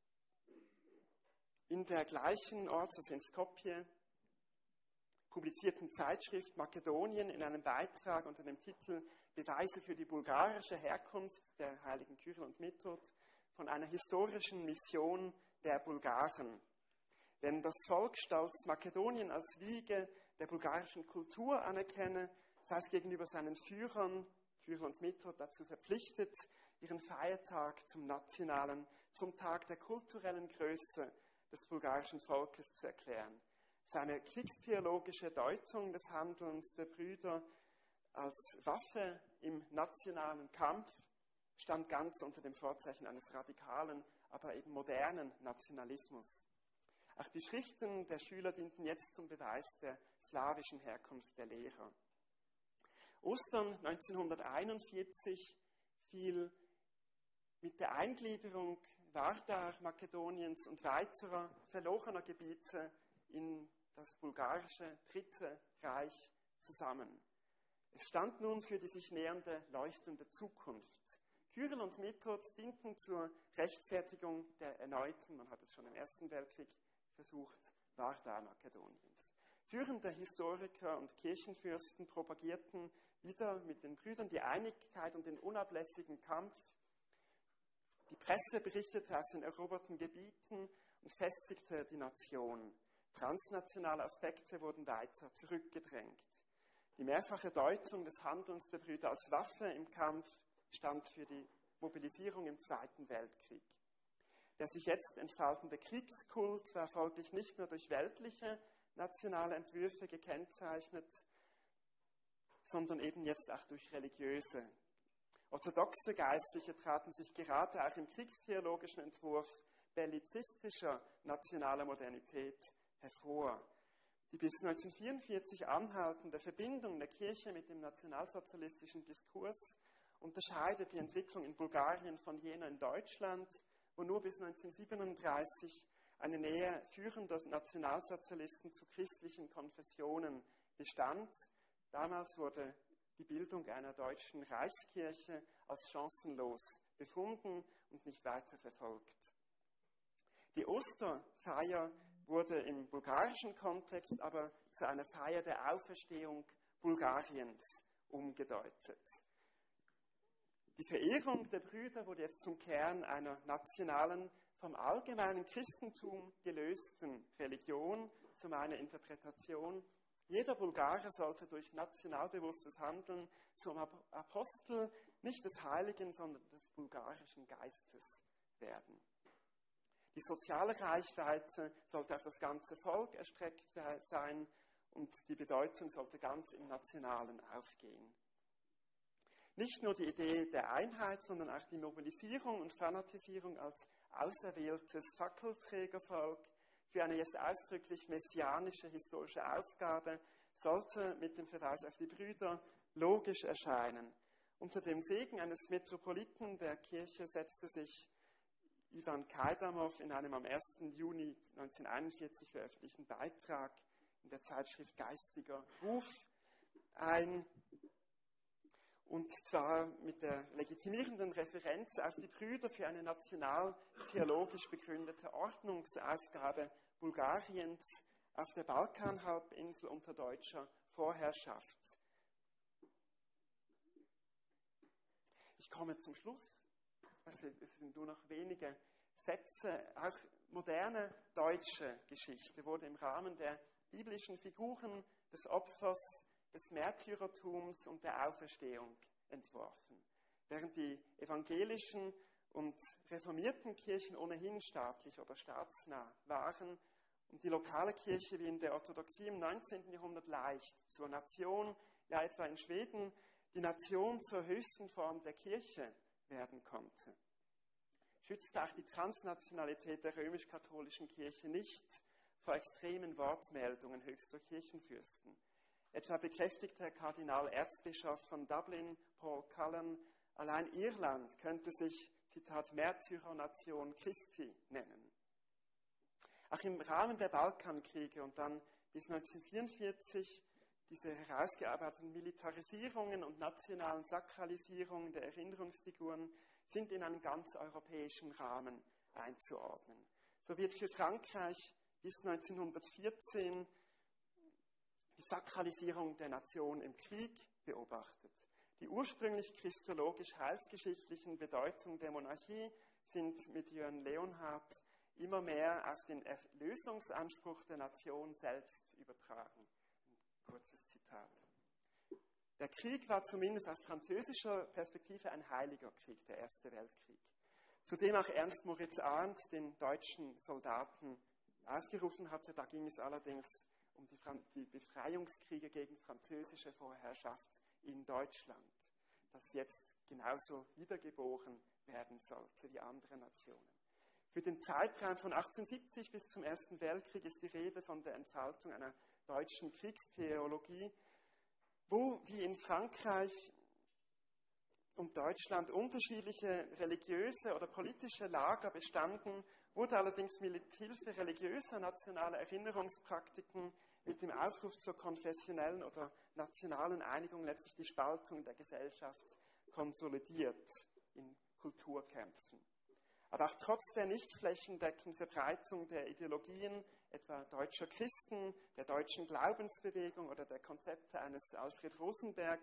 in der gleichen Ort, also in Skopje, publizierten Zeitschrift Makedonien in einem Beitrag unter dem Titel Beweise für die bulgarische Herkunft der heiligen Kyrill und Method von einer historischen Mission der Bulgaren. Wenn das Volk stolz Makedonien als Wiege der bulgarischen Kultur anerkenne, sei es gegenüber seinen Führern, Kyrill und Method, dazu verpflichtet, ihren Feiertag zum nationalen, zum Tag der kulturellen Größe des bulgarischen Volkes zu erklären. Seine kriegstheologische Deutung des Handelns der Brüder als Waffe im nationalen Kampf stand ganz unter dem Vorzeichen eines radikalen, aber eben modernen Nationalismus. Auch die Schriften der Schüler dienten jetzt zum Beweis der slawischen Herkunft der Lehrer. Ostern neunzehnhunderteinundvierzig fiel mit der Eingliederung Vardar, Makedoniens und weiterer verlorener Gebiete in das bulgarische Dritte Reich zusammen. Es stand nun für die sich nähernde leuchtende Zukunft. Kyrill und Method dienten zur Rechtfertigung der erneuten, man hat es schon im Ersten Weltkrieg versucht, Vardar Makedoniens. Führende Historiker und Kirchenfürsten propagierten wieder mit den Brüdern die Einigkeit und den unablässigen Kampf. Die Presse berichtete aus den eroberten Gebieten und festigte die Nation. Transnationale Aspekte wurden weiter zurückgedrängt. Die mehrfache Deutung des Handelns der Brüder als Waffe im Kampf stand für die Mobilisierung im Zweiten Weltkrieg. Der sich jetzt entfaltende Kriegskult war folglich nicht nur durch weltliche nationale Entwürfe gekennzeichnet, sondern eben jetzt auch durch religiöse. Orthodoxe Geistliche traten sich gerade auch im kriegstheologischen Entwurf bellizistischer nationaler Modernität hervor. Die bis neunzehnhundertvierundvierzig anhaltende Verbindung der Kirche mit dem nationalsozialistischen Diskurs unterscheidet die Entwicklung in Bulgarien von jener in Deutschland, wo nur bis neunzehnhundertsiebenunddreißig eine Nähe führender Nationalsozialisten zu christlichen Konfessionen bestand. Damals wurde die Bildung einer deutschen Reichskirche als chancenlos befunden und nicht weiter verfolgt. Die Osterfeier wurde im bulgarischen Kontext aber zu einer Feier der Auferstehung Bulgariens umgedeutet. Die Verehrung der Brüder wurde jetzt zum Kern einer nationalen, vom allgemeinen Christentum gelösten Religion, zu meiner Interpretation. Jeder Bulgare sollte durch nationalbewusstes Handeln zum Apostel nicht des Heiligen, sondern des bulgarischen Geistes werden. Die soziale Reichweite sollte auf das ganze Volk erstreckt sein und die Bedeutung sollte ganz im Nationalen aufgehen. Nicht nur die Idee der Einheit, sondern auch die Mobilisierung und Fanatisierung als auserwähltes Fackelträgervolk für eine jetzt ausdrücklich messianische historische Aufgabe sollte mit dem Verweis auf die Brüder logisch erscheinen. Unter dem Segen eines Metropoliten der Kirche setzte sich Ivan Kaidamow in einem am ersten Juni neunzehnhunderteinundvierzig veröffentlichten Beitrag in der Zeitschrift Geistiger Ruf ein, und zwar mit der legitimierenden Referenz auf die Brüder für eine national-theologisch begründete Ordnungsaufgabe Bulgariens auf der Balkanhalbinsel unter deutscher Vorherrschaft. Ich komme zum Schluss. Also es sind nur noch wenige Sätze. Auch moderne deutsche Geschichte wurde im Rahmen der biblischen Figuren des Opfers, des Märtyrertums und der Auferstehung entworfen. Während die evangelischen und reformierten Kirchen ohnehin staatlich oder staatsnah waren und die lokale Kirche wie in der Orthodoxie im neunzehnten Jahrhundert leicht zur Nation, ja etwa in Schweden, die Nation zur höchsten Form der Kirche werden konnte, schützt auch die Transnationalität der römisch-katholischen Kirche nicht vor extremen Wortmeldungen höchster Kirchenfürsten. Etwa bekräftigt der Kardinal-Erzbischof von Dublin, Paul Cullen, allein Irland könnte sich, Zitat, Märtyrernation Christi nennen. Auch im Rahmen der Balkankriege und dann bis neunzehnhundertvierundvierzig diese herausgearbeiteten Militarisierungen und nationalen Sakralisierungen der Erinnerungsfiguren sind in einen ganz europäischen Rahmen einzuordnen. So wird für Frankreich bis neunzehnhundertvierzehn die Sakralisierung der Nation im Krieg beobachtet. Die ursprünglich christologisch-heilsgeschichtlichen Bedeutungen der Monarchie sind mit Jörn Leonhardt immer mehr auf den Erlösungsanspruch der Nation selbst übertragen. Ein kurzes Zitat. Der Krieg war zumindest aus französischer Perspektive ein heiliger Krieg, der Erste Weltkrieg, zu dem auch Ernst Moritz Arndt den deutschen Soldaten aufgerufen hatte. Da ging es allerdings um die, Fran- die Befreiungskriege gegen französische Vorherrschaft in Deutschland, das jetzt genauso wiedergeboren werden sollte wie andere Nationen. Für den Zeitraum von achtzehnhundertsiebzig bis zum Ersten Weltkrieg ist die Rede von der Entfaltung einer deutschen Kriegstheologie, wo wie in Frankreich und Deutschland unterschiedliche religiöse oder politische Lager bestanden, wurde allerdings mit Hilfe religiöser nationaler Erinnerungspraktiken mit dem Aufruf zur konfessionellen oder nationalen Einigung letztlich die Spaltung der Gesellschaft konsolidiert in Kulturkämpfen. Aber auch trotz der nicht flächendeckenden Verbreitung der Ideologien, etwa deutscher Christen, der deutschen Glaubensbewegung oder der Konzepte eines Alfred Rosenberg,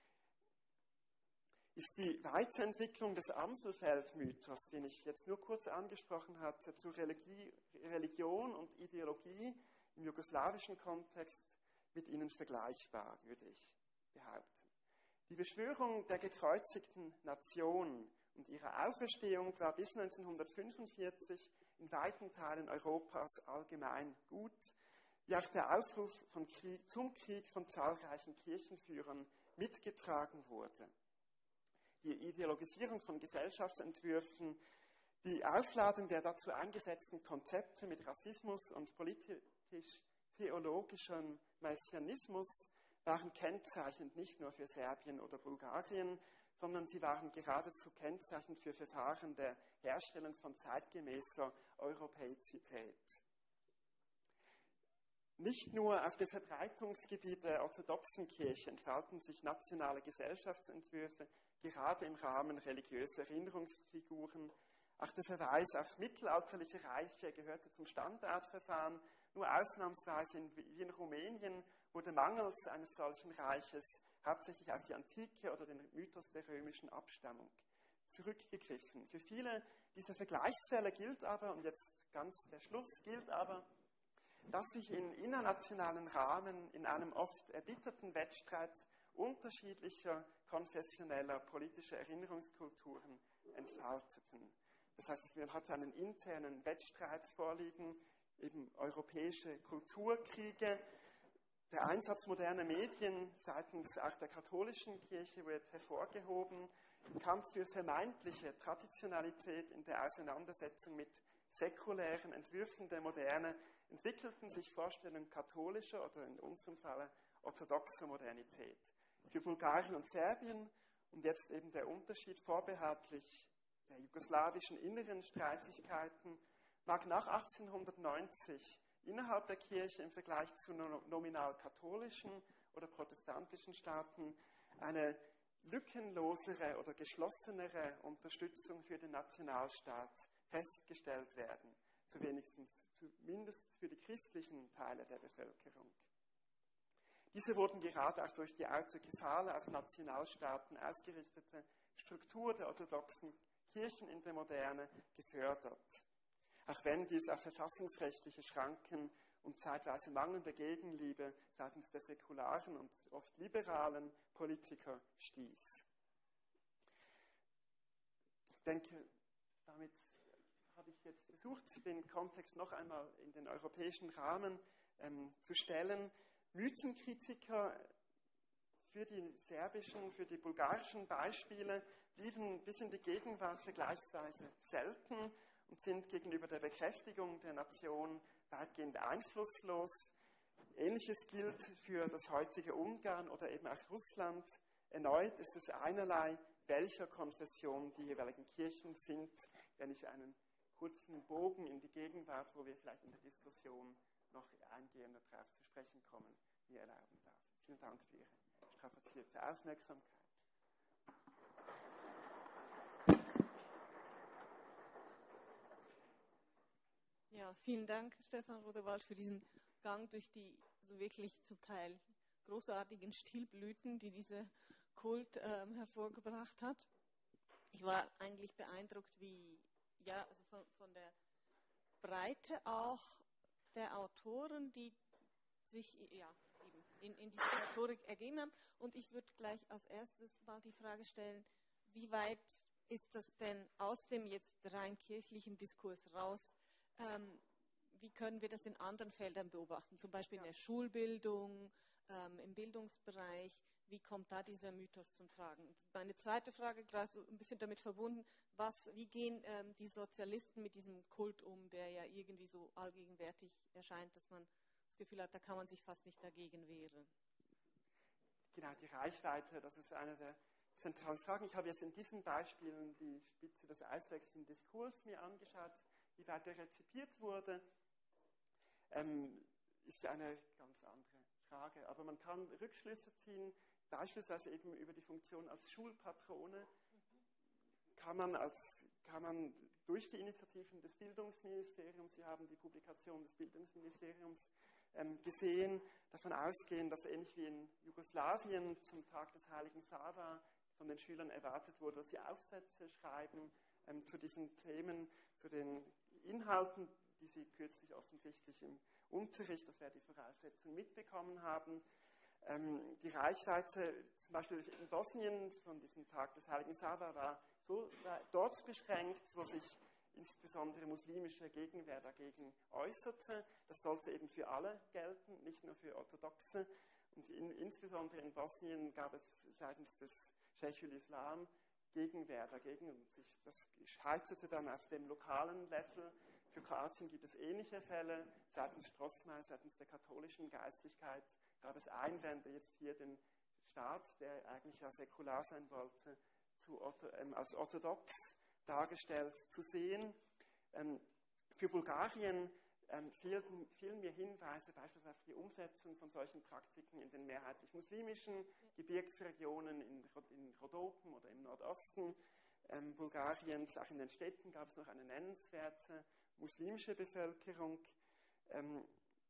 ist die Weiterentwicklung des Amselfeld-Mythos, den ich jetzt nur kurz angesprochen hatte, zu Religi- Religion und Ideologie im jugoslawischen Kontext mit ihnen vergleichbar, würde ich behaupten. Die Beschwörung der gekreuzigten Nation und ihre Auferstehung war bis neunzehnhundertfünfundvierzig in weiten Teilen Europas allgemein gut, wie auch der Aufruf von Krieg, zum Krieg von zahlreichen Kirchenführern mitgetragen wurde. Die Ideologisierung von Gesellschaftsentwürfen, die Aufladung der dazu eingesetzten Konzepte mit Rassismus und politisch-theologischem Messianismus waren kennzeichnend nicht nur für Serbien oder Bulgarien, sondern sie waren geradezu kennzeichnend für Verfahren der Herstellung von zeitgemäßer Europäizität. Nicht nur auf dem Verbreitungsgebiet der orthodoxen Kirche entfalten sich nationale Gesellschaftsentwürfe, gerade im Rahmen religiöser Erinnerungsfiguren. Auch der Verweis auf mittelalterliche Reiche gehörte zum Standardverfahren. Nur ausnahmsweise in, wie in Rumänien wurde mangels eines solchen Reiches hauptsächlich auf die Antike oder den Mythos der römischen Abstammung zurückgegriffen. Für viele dieser Vergleichsfälle gilt aber, und jetzt ganz der Schluss, gilt aber, dass sich in internationalen Rahmen in einem oft erbitterten Wettstreit unterschiedlicher konfessioneller politischer Erinnerungskulturen entfalteten. Das heißt, wir hatten einen internen Wettstreit vorliegen, eben europäische Kulturkriege. Der Einsatz moderner Medien seitens auch der katholischen Kirche wird hervorgehoben. Im Kampf für vermeintliche Traditionalität in der Auseinandersetzung mit säkulären Entwürfen der Moderne entwickelten sich Vorstellungen katholischer oder in unserem Fall orthodoxer Modernität. Für Bulgarien und Serbien, und jetzt eben der Unterschied vorbehaltlich der jugoslawischen inneren Streitigkeiten, mag nach achtzehnhundertneunzig innerhalb der Kirche im Vergleich zu nominal katholischen oder protestantischen Staaten eine lückenlosere oder geschlossenere Unterstützung für den Nationalstaat festgestellt werden, zu wenigstens, zumindest für die christlichen Teile der Bevölkerung. Diese wurden gerade auch durch die autokephale, auf Nationalstaaten ausgerichtete Struktur der orthodoxen Kirchen in der Moderne gefördert. Auch wenn dies auf verfassungsrechtliche Schranken und zeitweise mangelnde Gegenliebe seitens der säkularen und oft liberalen Politiker stieß. Ich denke, damit habe ich jetzt versucht, den Kontext noch einmal in den europäischen Rahmen ähm, zu stellen. Mythenkritiker für die serbischen, für die bulgarischen Beispiele blieben bis in die Gegenwart vergleichsweise selten und sind gegenüber der Bekräftigung der Nation weitgehend einflusslos. Ähnliches gilt für das heutige Ungarn oder eben auch Russland. Erneut ist es einerlei, welcher Konfession die jeweiligen Kirchen sind, wenn ich einen kurzen Bogen in die Gegenwart, wo wir vielleicht in der Diskussion noch eingehender darauf zu sprechen kommen, mir erlauben darf. Vielen Dank für Ihre strapazierte Aufmerksamkeit. Ja, vielen Dank, Stefan Rodewald, für diesen Gang durch die so wirklich zum Teil großartigen Stilblüten, die dieser Kult ähm, hervorgebracht hat. Ich war eigentlich beeindruckt, wie, ja, also von, von der Breite auch der Autoren, die sich ja, eben in, in diese Rhetorik ergeben haben. Und ich würde gleich als erstes mal die Frage stellen, wie weit ist das denn aus dem jetzt rein kirchlichen Diskurs raus? Ähm, wie können wir das in anderen Feldern beobachten, zum Beispiel in der Schulbildung, ähm, im Bildungsbereich? Wie kommt da dieser Mythos zum Tragen? Meine zweite Frage, gerade so ein bisschen damit verbunden, was, wie gehen ähm, die Sozialisten mit diesem Kult um, der ja irgendwie so allgegenwärtig erscheint, dass man das Gefühl hat, da kann man sich fast nicht dagegen wehren? Genau, die Reichweite, das ist eine der zentralen Fragen. Ich habe jetzt in diesen Beispielen die Spitze des Eisbergs im Diskurs mir angeschaut, wie weit er rezipiert wurde. Ähm, ist eine ganz andere Frage. Aber man kann Rückschlüsse ziehen, beispielsweise eben über die Funktion als Schulpatrone. Kann man, als, kann man durch die Initiativen des Bildungsministeriums, Sie haben die Publikation des Bildungsministeriums ähm, gesehen, davon ausgehen, dass ähnlich wie in Jugoslawien zum Tag des Heiligen Sava von den Schülern erwartet wurde, dass sie Aufsätze schreiben ähm, zu diesen Themen, zu den Inhalten, die Sie kürzlich offensichtlich im Unterricht, das wäre die Voraussetzung, mitbekommen haben. Ähm, die Reichweite, zum Beispiel in Bosnien von diesem Tag des Heiligen Sava, war so war dort beschränkt, wo sich insbesondere muslimische Gegenwehr dagegen äußerte. Das sollte eben für alle gelten, nicht nur für Orthodoxe. Und in, insbesondere in Bosnien gab es seitens des Scheichul Islam Gegenwehr dagegen. Und sich, das scheiterte dann auf dem lokalen Level. Für Kroatien gibt es ähnliche Fälle. Seitens Strossmayer, seitens der katholischen Geistlichkeit gab es Einwände, jetzt hier den Staat, der eigentlich ja säkular sein wollte, zu, ähm, als orthodox dargestellt zu sehen. Ähm, für Bulgarien ähm, fehlten, fehlen mir Hinweise beispielsweise auf die Umsetzung von solchen Praktiken in den mehrheitlich muslimischen Gebirgsregionen, in, in Rhodopen oder im Nordosten ähm, Bulgariens. Auch in den Städten gab es noch eine nennenswerte muslimische Bevölkerung. Ähm,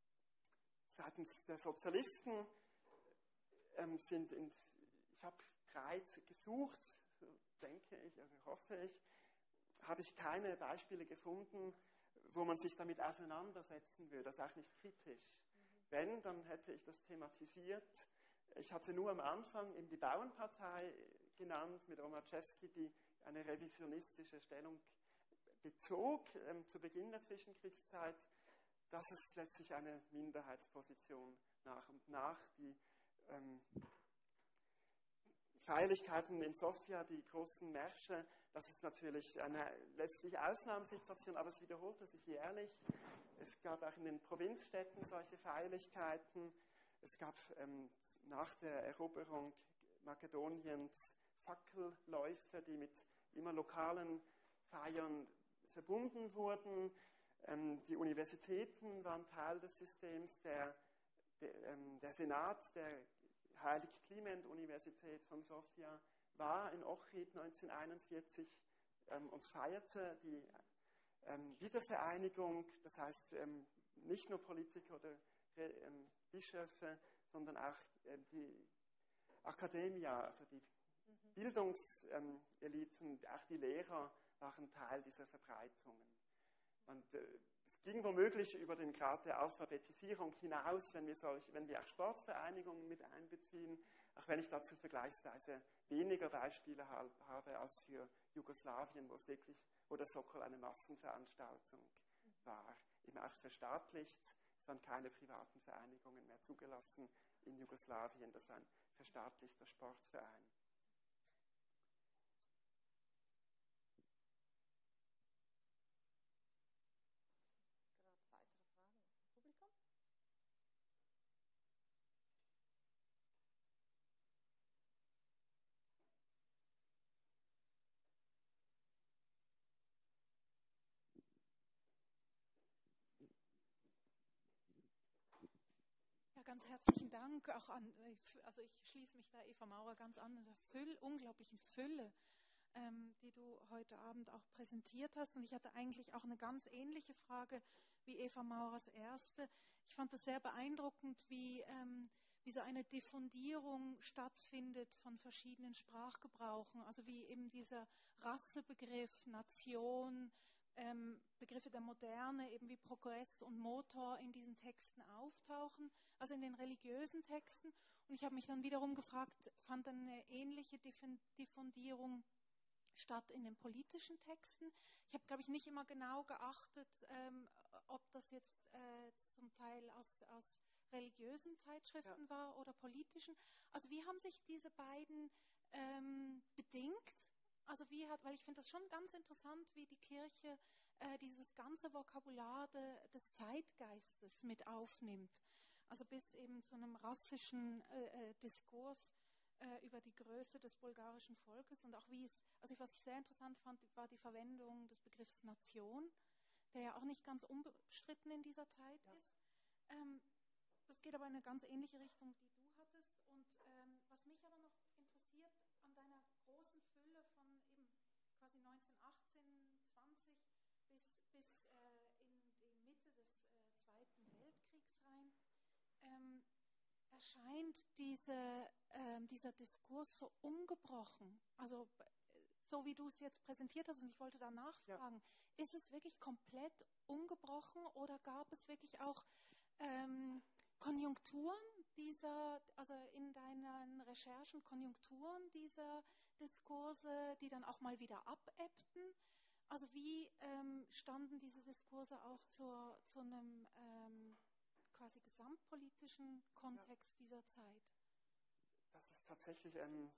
seitens der Sozialisten ähm, sind, in, ich habe breit gesucht, so denke ich, also hoffe ich, habe ich keine Beispiele gefunden, wo man sich damit auseinandersetzen würde, das ist auch nicht kritisch. Mhm. Wenn, dann hätte ich das thematisiert. Ich hatte nur am Anfang eben die Bauernpartei genannt, mit Omarczewski, die eine revisionistische Stellung bezog ähm, zu Beginn der Zwischenkriegszeit, dass es letztlich eine Minderheitsposition nach und nach die ähm, Feierlichkeiten in Sofia, die großen Märsche, das ist natürlich eine letztlich Ausnahmesituation, aber es wiederholte sich jährlich. Es gab auch in den Provinzstädten solche Feierlichkeiten. Es gab ähm, nach der Eroberung Makedoniens Fackelläufe, die mit immer lokalen Feiern verbunden wurden. Ähm, die Universitäten waren Teil des Systems. Der, der, ähm, der Senat der Heilig-Kliment-Universität von Sofia war in Ohrid neunzehnhunderteinundvierzig ähm, und feierte die ähm, Wiedervereinigung. Das heißt, ähm, nicht nur Politiker oder ähm, Bischöfe, sondern auch ähm, die Akademia, also die mhm. Bildungseliten, auch die Lehrer waren Teil dieser Verbreitungen. Und, äh, es ging womöglich über den Grad der Alphabetisierung hinaus, wenn wir, solch, wenn wir auch Sportvereinigungen mit einbeziehen, auch wenn ich dazu vergleichsweise weniger Beispiele habe als für Jugoslawien, wo es wirklich, wo der Sokol eine Massenveranstaltung war, eben auch verstaatlicht. Es waren keine privaten Vereinigungen mehr zugelassen in Jugoslawien, das war ein verstaatlichter Sportverein. Ganz herzlichen Dank auch an, also ich schließe mich da Eva Maurer ganz an, an der Füll, unglaublichen Fülle, ähm, die du heute Abend auch präsentiert hast. Und ich hatte eigentlich auch eine ganz ähnliche Frage wie Eva Maurers erste. Ich fand es sehr beeindruckend, wie, ähm, wie so eine Diffundierung stattfindet von verschiedenen Sprachgebrauchen, also wie eben dieser Rassebegriff, Nation, Ähm, Begriffe der Moderne, eben wie Progress und Motor in diesen Texten auftauchen, also in den religiösen Texten. Und ich habe mich dann wiederum gefragt, fand dann eine ähnliche Diffundierung statt in den politischen Texten? Ich habe, glaube ich, nicht immer genau geachtet, ähm, ob das jetzt äh, zum Teil aus, aus religiösen Zeitschriften ja. war oder politischen. Also wie haben sich diese beiden ähm, bedingt? Also wie hat, weil ich finde das schon ganz interessant, wie die Kirche äh, dieses ganze Vokabular de, des Zeitgeistes mit aufnimmt. Also bis eben zu einem rassischen äh, Diskurs äh, über die Größe des bulgarischen Volkes und auch wie es, also was ich sehr interessant fand, war die Verwendung des Begriffs Nation, der ja auch nicht ganz unbestritten in dieser Zeit ja. ist. Ähm, das geht aber in eine ganz ähnliche Richtung, die du hattest. Und ähm, was mich aber noch interessiert an deiner großen Fülle von eben quasi neunzehnhundertachtzehn, zwanzig bis, bis äh, in die Mitte des äh, Zweiten Weltkriegs rein, ähm, erscheint diese, ähm, dieser Diskurs so ungebrochen. Also so wie du es jetzt präsentiert hast, und ich wollte da nachfragen, ja. ist es wirklich komplett ungebrochen oder gab es wirklich auch ähm, Konjunkturen dieser, also in deinen Recherchen Konjunkturen dieser Diskurse, die dann auch mal wieder abebbten? Also wie ähm, standen diese Diskurse auch zur, zu einem ähm, quasi gesamtpolitischen Kontext ja. dieser Zeit? Das ist tatsächlich, ähm,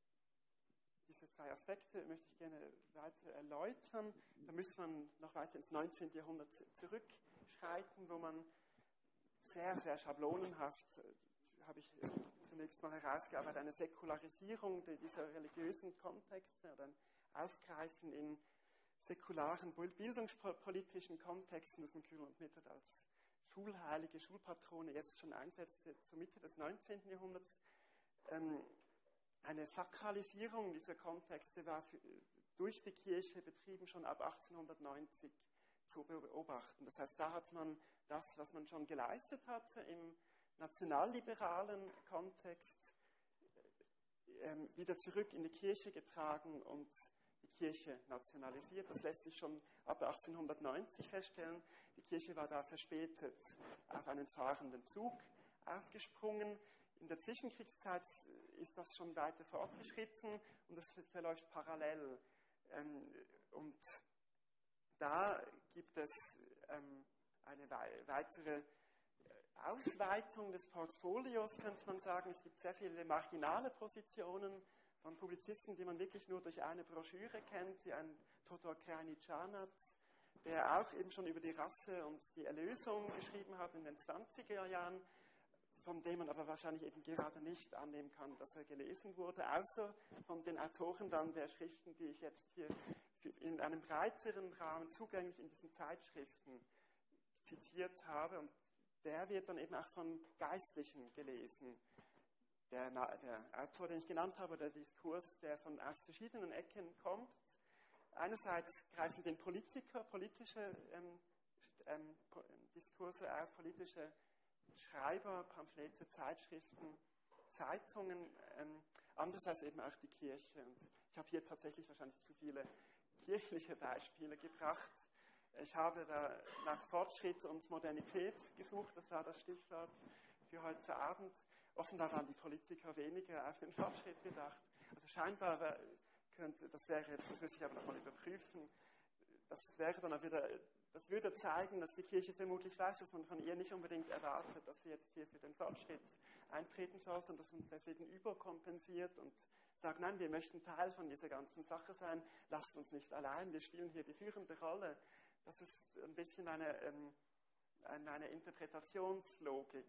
diese zwei Aspekte möchte ich gerne weiter erläutern. Da müsste man noch weiter ins neunzehnten Jahrhundert zurückschreiten, wo man sehr, sehr schablonenhaft, habe ich zunächst mal herausgearbeitet, eine Säkularisierung dieser religiösen Kontexte oder ein Aufgreifen in säkularen bildungspolitischen Kontexten, das man Kyrill und Method als Schulheilige, Schulpatrone jetzt schon einsetzte zur Mitte des neunzehnten Jahrhunderts. Ähm, eine Sakralisierung dieser Kontexte war für, durch die Kirche betrieben schon ab achtzehnhundertneunzig zu beobachten. Das heißt, da hat man das, was man schon geleistet hatte im nationalliberalen Kontext, ähm, wieder zurück in die Kirche getragen und die Kirche nationalisiert. Das lässt sich schon ab achtzehnhundertneunzig feststellen. Die Kirche war da verspätet auf einen fahrenden Zug aufgesprungen. In der Zwischenkriegszeit ist das schon weiter fortgeschritten und es verläuft parallel. Ähm, und da gibt es ähm, eine weitere Ausweitung des Portfolios, könnte man sagen. Es gibt sehr viele marginale Positionen von Publizisten, die man wirklich nur durch eine Broschüre kennt, wie ein Todor Krajničanac, der auch eben schon über die Rasse und die Erlösung geschrieben hat in den zwanziger Jahren, von dem man aber wahrscheinlich eben gerade nicht annehmen kann, dass er gelesen wurde, außer von den Autoren dann der Schriften, die ich jetzt hier in einem breiteren Rahmen zugänglich in diesen Zeitschriften zitiert habe. Und der wird dann eben auch von Geistlichen gelesen. Der, der Autor, den ich genannt habe, der Diskurs, der von aus verschiedenen Ecken kommt. Einerseits greifen den Politiker politische ähm, ähm, Diskurse auf, politische Schreiber, Pamphlete, Zeitschriften, Zeitungen, ähm, andererseits eben auch die Kirche. Und ich habe hier tatsächlich wahrscheinlich zu viele kirchliche Beispiele gebracht. Ich habe da nach Fortschritt und Modernität gesucht, das war das Stichwort für heute Abend. Offenbar waren die Politiker weniger auf den Fortschritt bedacht. Also scheinbar könnte, das wäre jetzt, das müsste ich aber nochmal überprüfen, das wäre dann auch wieder, das würde zeigen, dass die Kirche vermutlich weiß, dass man von ihr nicht unbedingt erwartet, dass sie jetzt hier für den Fortschritt eintreten sollte und das uns deswegen überkompensiert und sagt, nein, wir möchten Teil von dieser ganzen Sache sein, lasst uns nicht allein, wir spielen hier die führende Rolle. Das ist ein bisschen eine, eine Interpretationslogik,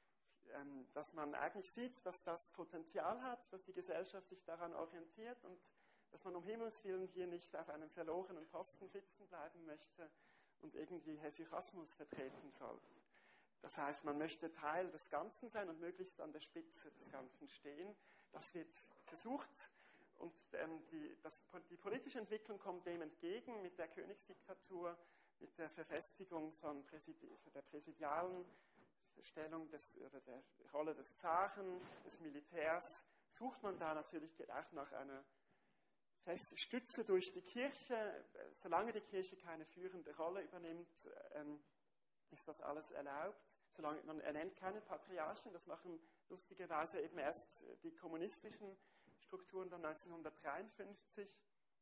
dass man eigentlich sieht, dass das Potenzial hat, dass die Gesellschaft sich daran orientiert und dass man um Himmels Willen hier nicht auf einem verlorenen Posten sitzen bleiben möchte und irgendwie Hesychasmus vertreten soll. Das heißt, man möchte Teil des Ganzen sein und möglichst an der Spitze des Ganzen stehen. Das wird versucht und ähm, die, das, die politische Entwicklung kommt dem entgegen mit der Königsdiktatur, mit der Verfestigung von Präsidi der präsidialen Stellung des, oder der Rolle des Zaren, des Militärs, sucht man da natürlich auch nach einer feste Stütze durch die Kirche. Solange die Kirche keine führende Rolle übernimmt, ähm, ist das alles erlaubt. Solange man ernennt keinen Patriarchen, das machen lustigerweise eben erst die kommunistischen Strukturen dann neunzehnhundertdreiundfünfzig.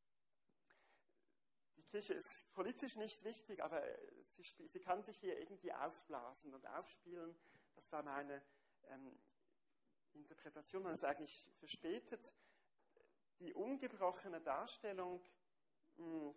Die Kirche ist politisch nicht wichtig, aber sie, sie kann sich hier irgendwie aufblasen und aufspielen. Das war meine ähm, Interpretation, man ist eigentlich verspätet. Die ungebrochene Darstellung, mh,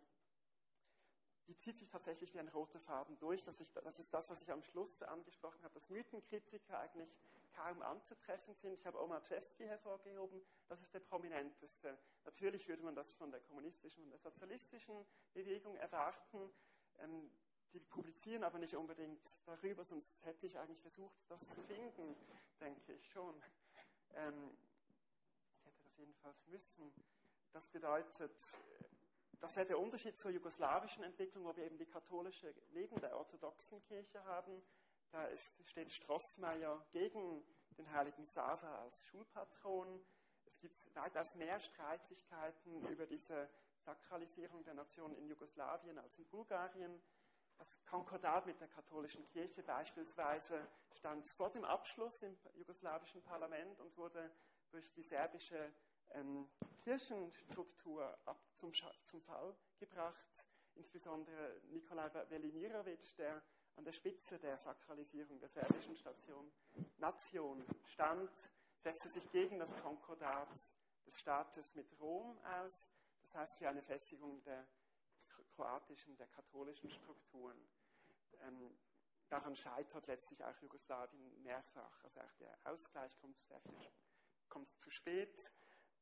die zieht sich tatsächlich wie ein roter Faden durch. Das ist, das ist das, was ich am Schluss angesprochen habe, dass Mythenkritiker eigentlich kaum anzutreffen sind. Ich habe Omar Tschewski hervorgehoben, das ist der prominenteste. Natürlich würde man das von der kommunistischen und der sozialistischen Bewegung erwarten. Ähm, die publizieren aber nicht unbedingt darüber, sonst hätte ich eigentlich versucht, das zu finden, denke ich schon. Ähm, ich hätte das jedenfalls müssen. Das bedeutet, das wäre der Unterschied zur jugoslawischen Entwicklung, wo wir eben die katholische neben der orthodoxen Kirche haben. Da ist, steht Strossmayer gegen den heiligen Sava als Schulpatron. Es gibt weitaus mehr Streitigkeiten über diese Sakralisierung der Nation in Jugoslawien als in Bulgarien. Das Konkordat mit der katholischen Kirche beispielsweise stand vor dem Abschluss im jugoslawischen Parlament und wurde durch die serbische ähm, Kirchenstruktur ab zum, zum Fall gebracht. Insbesondere Nikolaj Velimirović, der an der Spitze der Sakralisierung der serbischen Station Nation stand, setzte sich gegen das Konkordat des Staates mit Rom aus, das heißt für eine Festigung der kroatischen, der katholischen Strukturen. Ähm, daran scheitert letztlich auch Jugoslawien mehrfach. Also auch der Ausgleich kommt, sehr viel, kommt zu spät.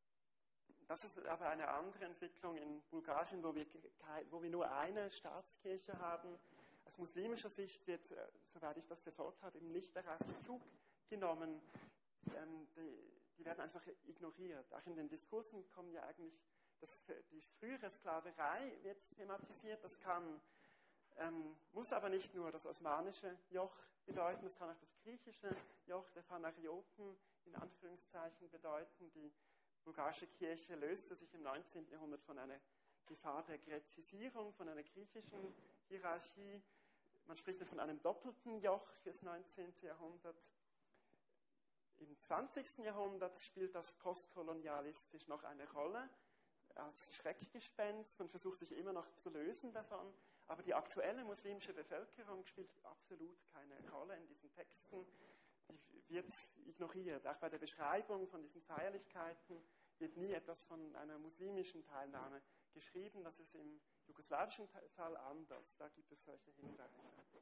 Das ist aber eine andere Entwicklung in Bulgarien, wo wir, wo wir nur eine Staatskirche haben. Aus muslimischer Sicht wird, soweit ich das verfolgt habe, eben nicht darauf Bezug genommen. Ähm, die, die werden einfach ignoriert. Auch in den Diskursen kommen ja eigentlich, das, die frühere Sklaverei wird thematisiert. Das kann, ähm, muss aber nicht nur das osmanische Joch bedeuten, es kann auch das griechische Joch der Phanarioten in Anführungszeichen bedeuten. Die bulgarische Kirche löste sich im neunzehnten Jahrhundert von einer Gefahr der Gräzisierung, von einer griechischen Hierarchie. Man spricht von einem doppelten Joch fürs neunzehnten Jahrhundert. Im zwanzigsten Jahrhundert spielt das postkolonialistisch noch eine Rolle als Schreckgespenst. Man versucht sich immer noch zu lösen davon. Aber die aktuelle muslimische Bevölkerung spielt absolut keine Rolle in diesen Texten. Die wird ignoriert. Auch bei der Beschreibung von diesen Feierlichkeiten wird nie etwas von einer muslimischen Teilnahme geschrieben. Das ist im jugoslawischen Fall anders. Da gibt es solche Hinweise.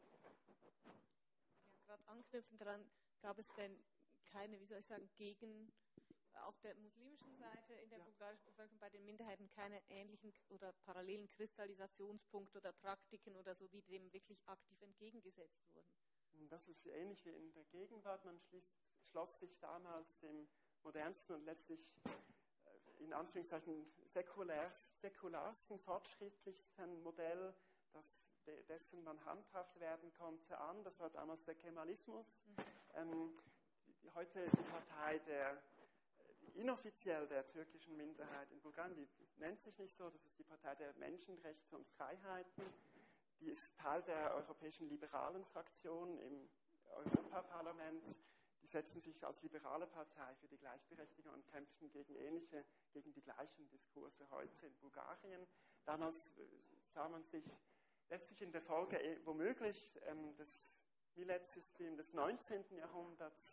Ja, gerade anknüpfend daran gab es denn keine, wie soll ich sagen, gegen auf der muslimischen Seite in der ja. bulgarischen Bevölkerung bei den Minderheiten keine ähnlichen oder parallelen Kristallisationspunkte oder Praktiken oder so, die dem wirklich aktiv entgegengesetzt wurden. Das ist ähnlich wie in der Gegenwart. Man schließt, schloss sich damals dem modernsten und letztlich in Anführungszeichen säkulärsten, säkularsten, fortschrittlichsten Modell, das, dessen man handhaft werden konnte, an. Das war damals der Kemalismus. Mhm. Ähm, die, heute die Partei der inoffiziell der türkischen Minderheit in Bulgarien, die nennt sich nicht so, das ist die Partei der Menschenrechte und Freiheiten. Die ist Teil der europäischen liberalen Fraktion im Europaparlament. Die setzen sich als liberale Partei für die Gleichberechtigung und kämpfen gegen ähnliche, gegen die gleichen Diskurse heute in Bulgarien. Damals sah man sich letztlich in der Folge womöglich ähm, das Millet-System des neunzehnten Jahrhunderts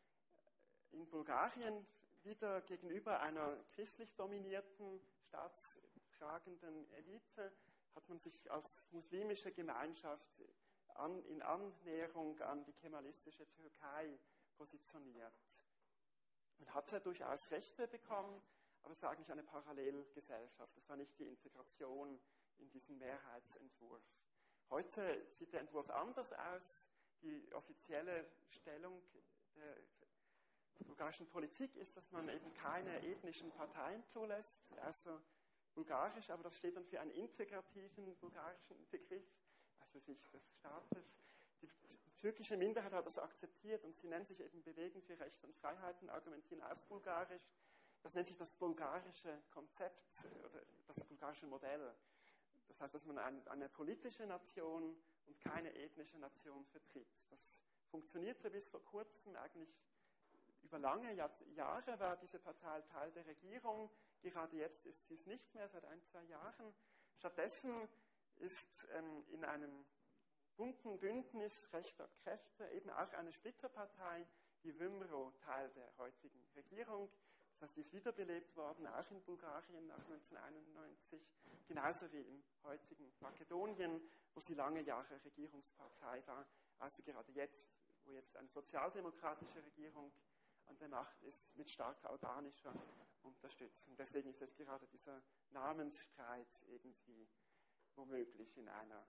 in Bulgarien wieder gegenüber einer christlich dominierten, staatstragenden Elite hat man sich als muslimische Gemeinschaft an, in Annäherung an die kemalistische Türkei positioniert. Man hatte durchaus Rechte bekommen, aber es war eigentlich eine Parallelgesellschaft. Es war nicht die Integration in diesen Mehrheitsentwurf. Heute sieht der Entwurf anders aus. Die offizielle Stellung der bulgarischen Politik ist, dass man eben keine ethnischen Parteien zulässt, also bulgarisch, aber das steht dann für einen integrativen bulgarischen Begriff, also sich des Staates. Die türkische Minderheit hat das akzeptiert und sie nennt sich eben Bewegen für Rechte und Freiheiten, argumentieren auf Bulgarisch. Das nennt sich das bulgarische Konzept oder das bulgarische Modell. Das heißt, dass man ein, eine politische Nation und keine ethnische Nation vertritt. Das funktionierte bis vor kurzem eigentlich. Über lange Jahre war diese Partei Teil der Regierung. Gerade jetzt ist sie es nicht mehr, seit ein, zwei Jahren. Stattdessen ist ähm, in einem bunten Bündnis rechter Kräfte eben auch eine Splitterpartei, die Wymro, Teil der heutigen Regierung. Das heißt, die ist wiederbelebt worden, auch in Bulgarien nach neunzehnhunderteinundneunzig, genauso wie im heutigen Makedonien, wo sie lange Jahre Regierungspartei war. Also gerade jetzt, wo jetzt eine sozialdemokratische Regierung an der Macht ist, mit stark albanischer Unterstützung. Deswegen ist es gerade dieser Namensstreit irgendwie womöglich in einer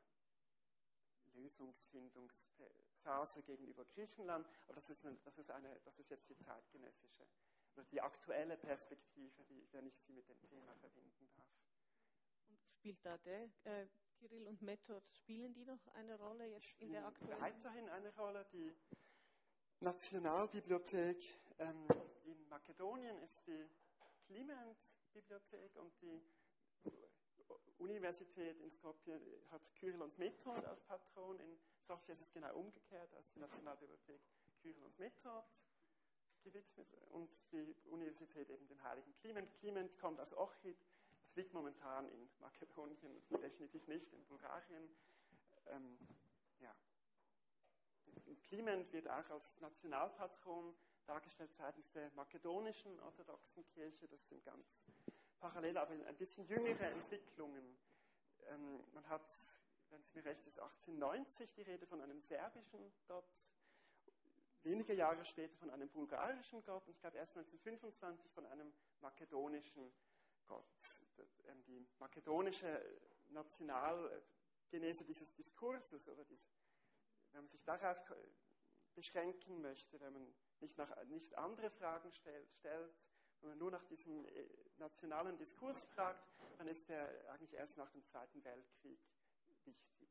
Lösungsfindungsphase gegenüber Griechenland. Aber das ist, eine, das ist, eine, das ist jetzt die zeitgenössische, oder die aktuelle Perspektive, die, wenn ich sie mit dem Thema verbinden darf. Und spielt da der äh, Kirill und Method, spielen die noch eine Rolle jetzt in der aktuellen? Weiterhin eine Rolle. Die Nationalbibliothek ähm, in Makedonien ist die Kliment-Bibliothek und die Universität in Skopje hat Kyrill und Method als Patron. In Sofia ist es genau umgekehrt, als die Nationalbibliothek Kyrill und Method gewidmet und die Universität eben dem heiligen Kliment. Kliment kommt aus Ohrid, das liegt momentan in Makedonien, definitiv nicht in Bulgarien. Ähm, ja. Kliment wird auch als Nationalpatron dargestellt seitens der makedonischen orthodoxen Kirche. Das sind ganz parallel, aber ein bisschen jüngere Entwicklungen. Ähm, man hat, wenn es mir recht ist, achtzehnhundertneunzig die Rede von einem serbischen Gott, wenige Jahre später von einem bulgarischen Gott und ich glaube erst neunzehnhundertfünfundzwanzig von einem makedonischen Gott. Die makedonische Nationalgenese dieses Diskurses, oder dies, wenn man sich darauf beschränken möchte, wenn man nicht, nach, nicht andere Fragen stellt, stellt, sondern nur nach diesem nationalen Diskurs fragt, dann ist der eigentlich erst nach dem Zweiten Weltkrieg wichtig.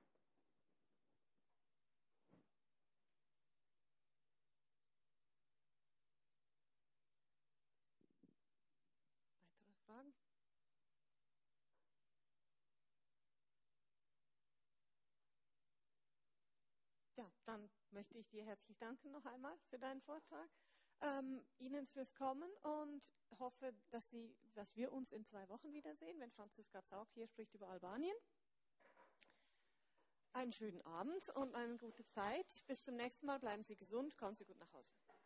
Weitere Fragen? Ja, dann möchte ich dir herzlich danken noch einmal für deinen Vortrag, ähm, Ihnen fürs Kommen und hoffe, dass, Sie, dass wir uns in zwei Wochen wiedersehen, wenn Franziska Zaug hier spricht über Albanien. einen schönen Abend und eine gute Zeit. Bis zum nächsten Mal. Bleiben Sie gesund. Kommen Sie gut nach Hause.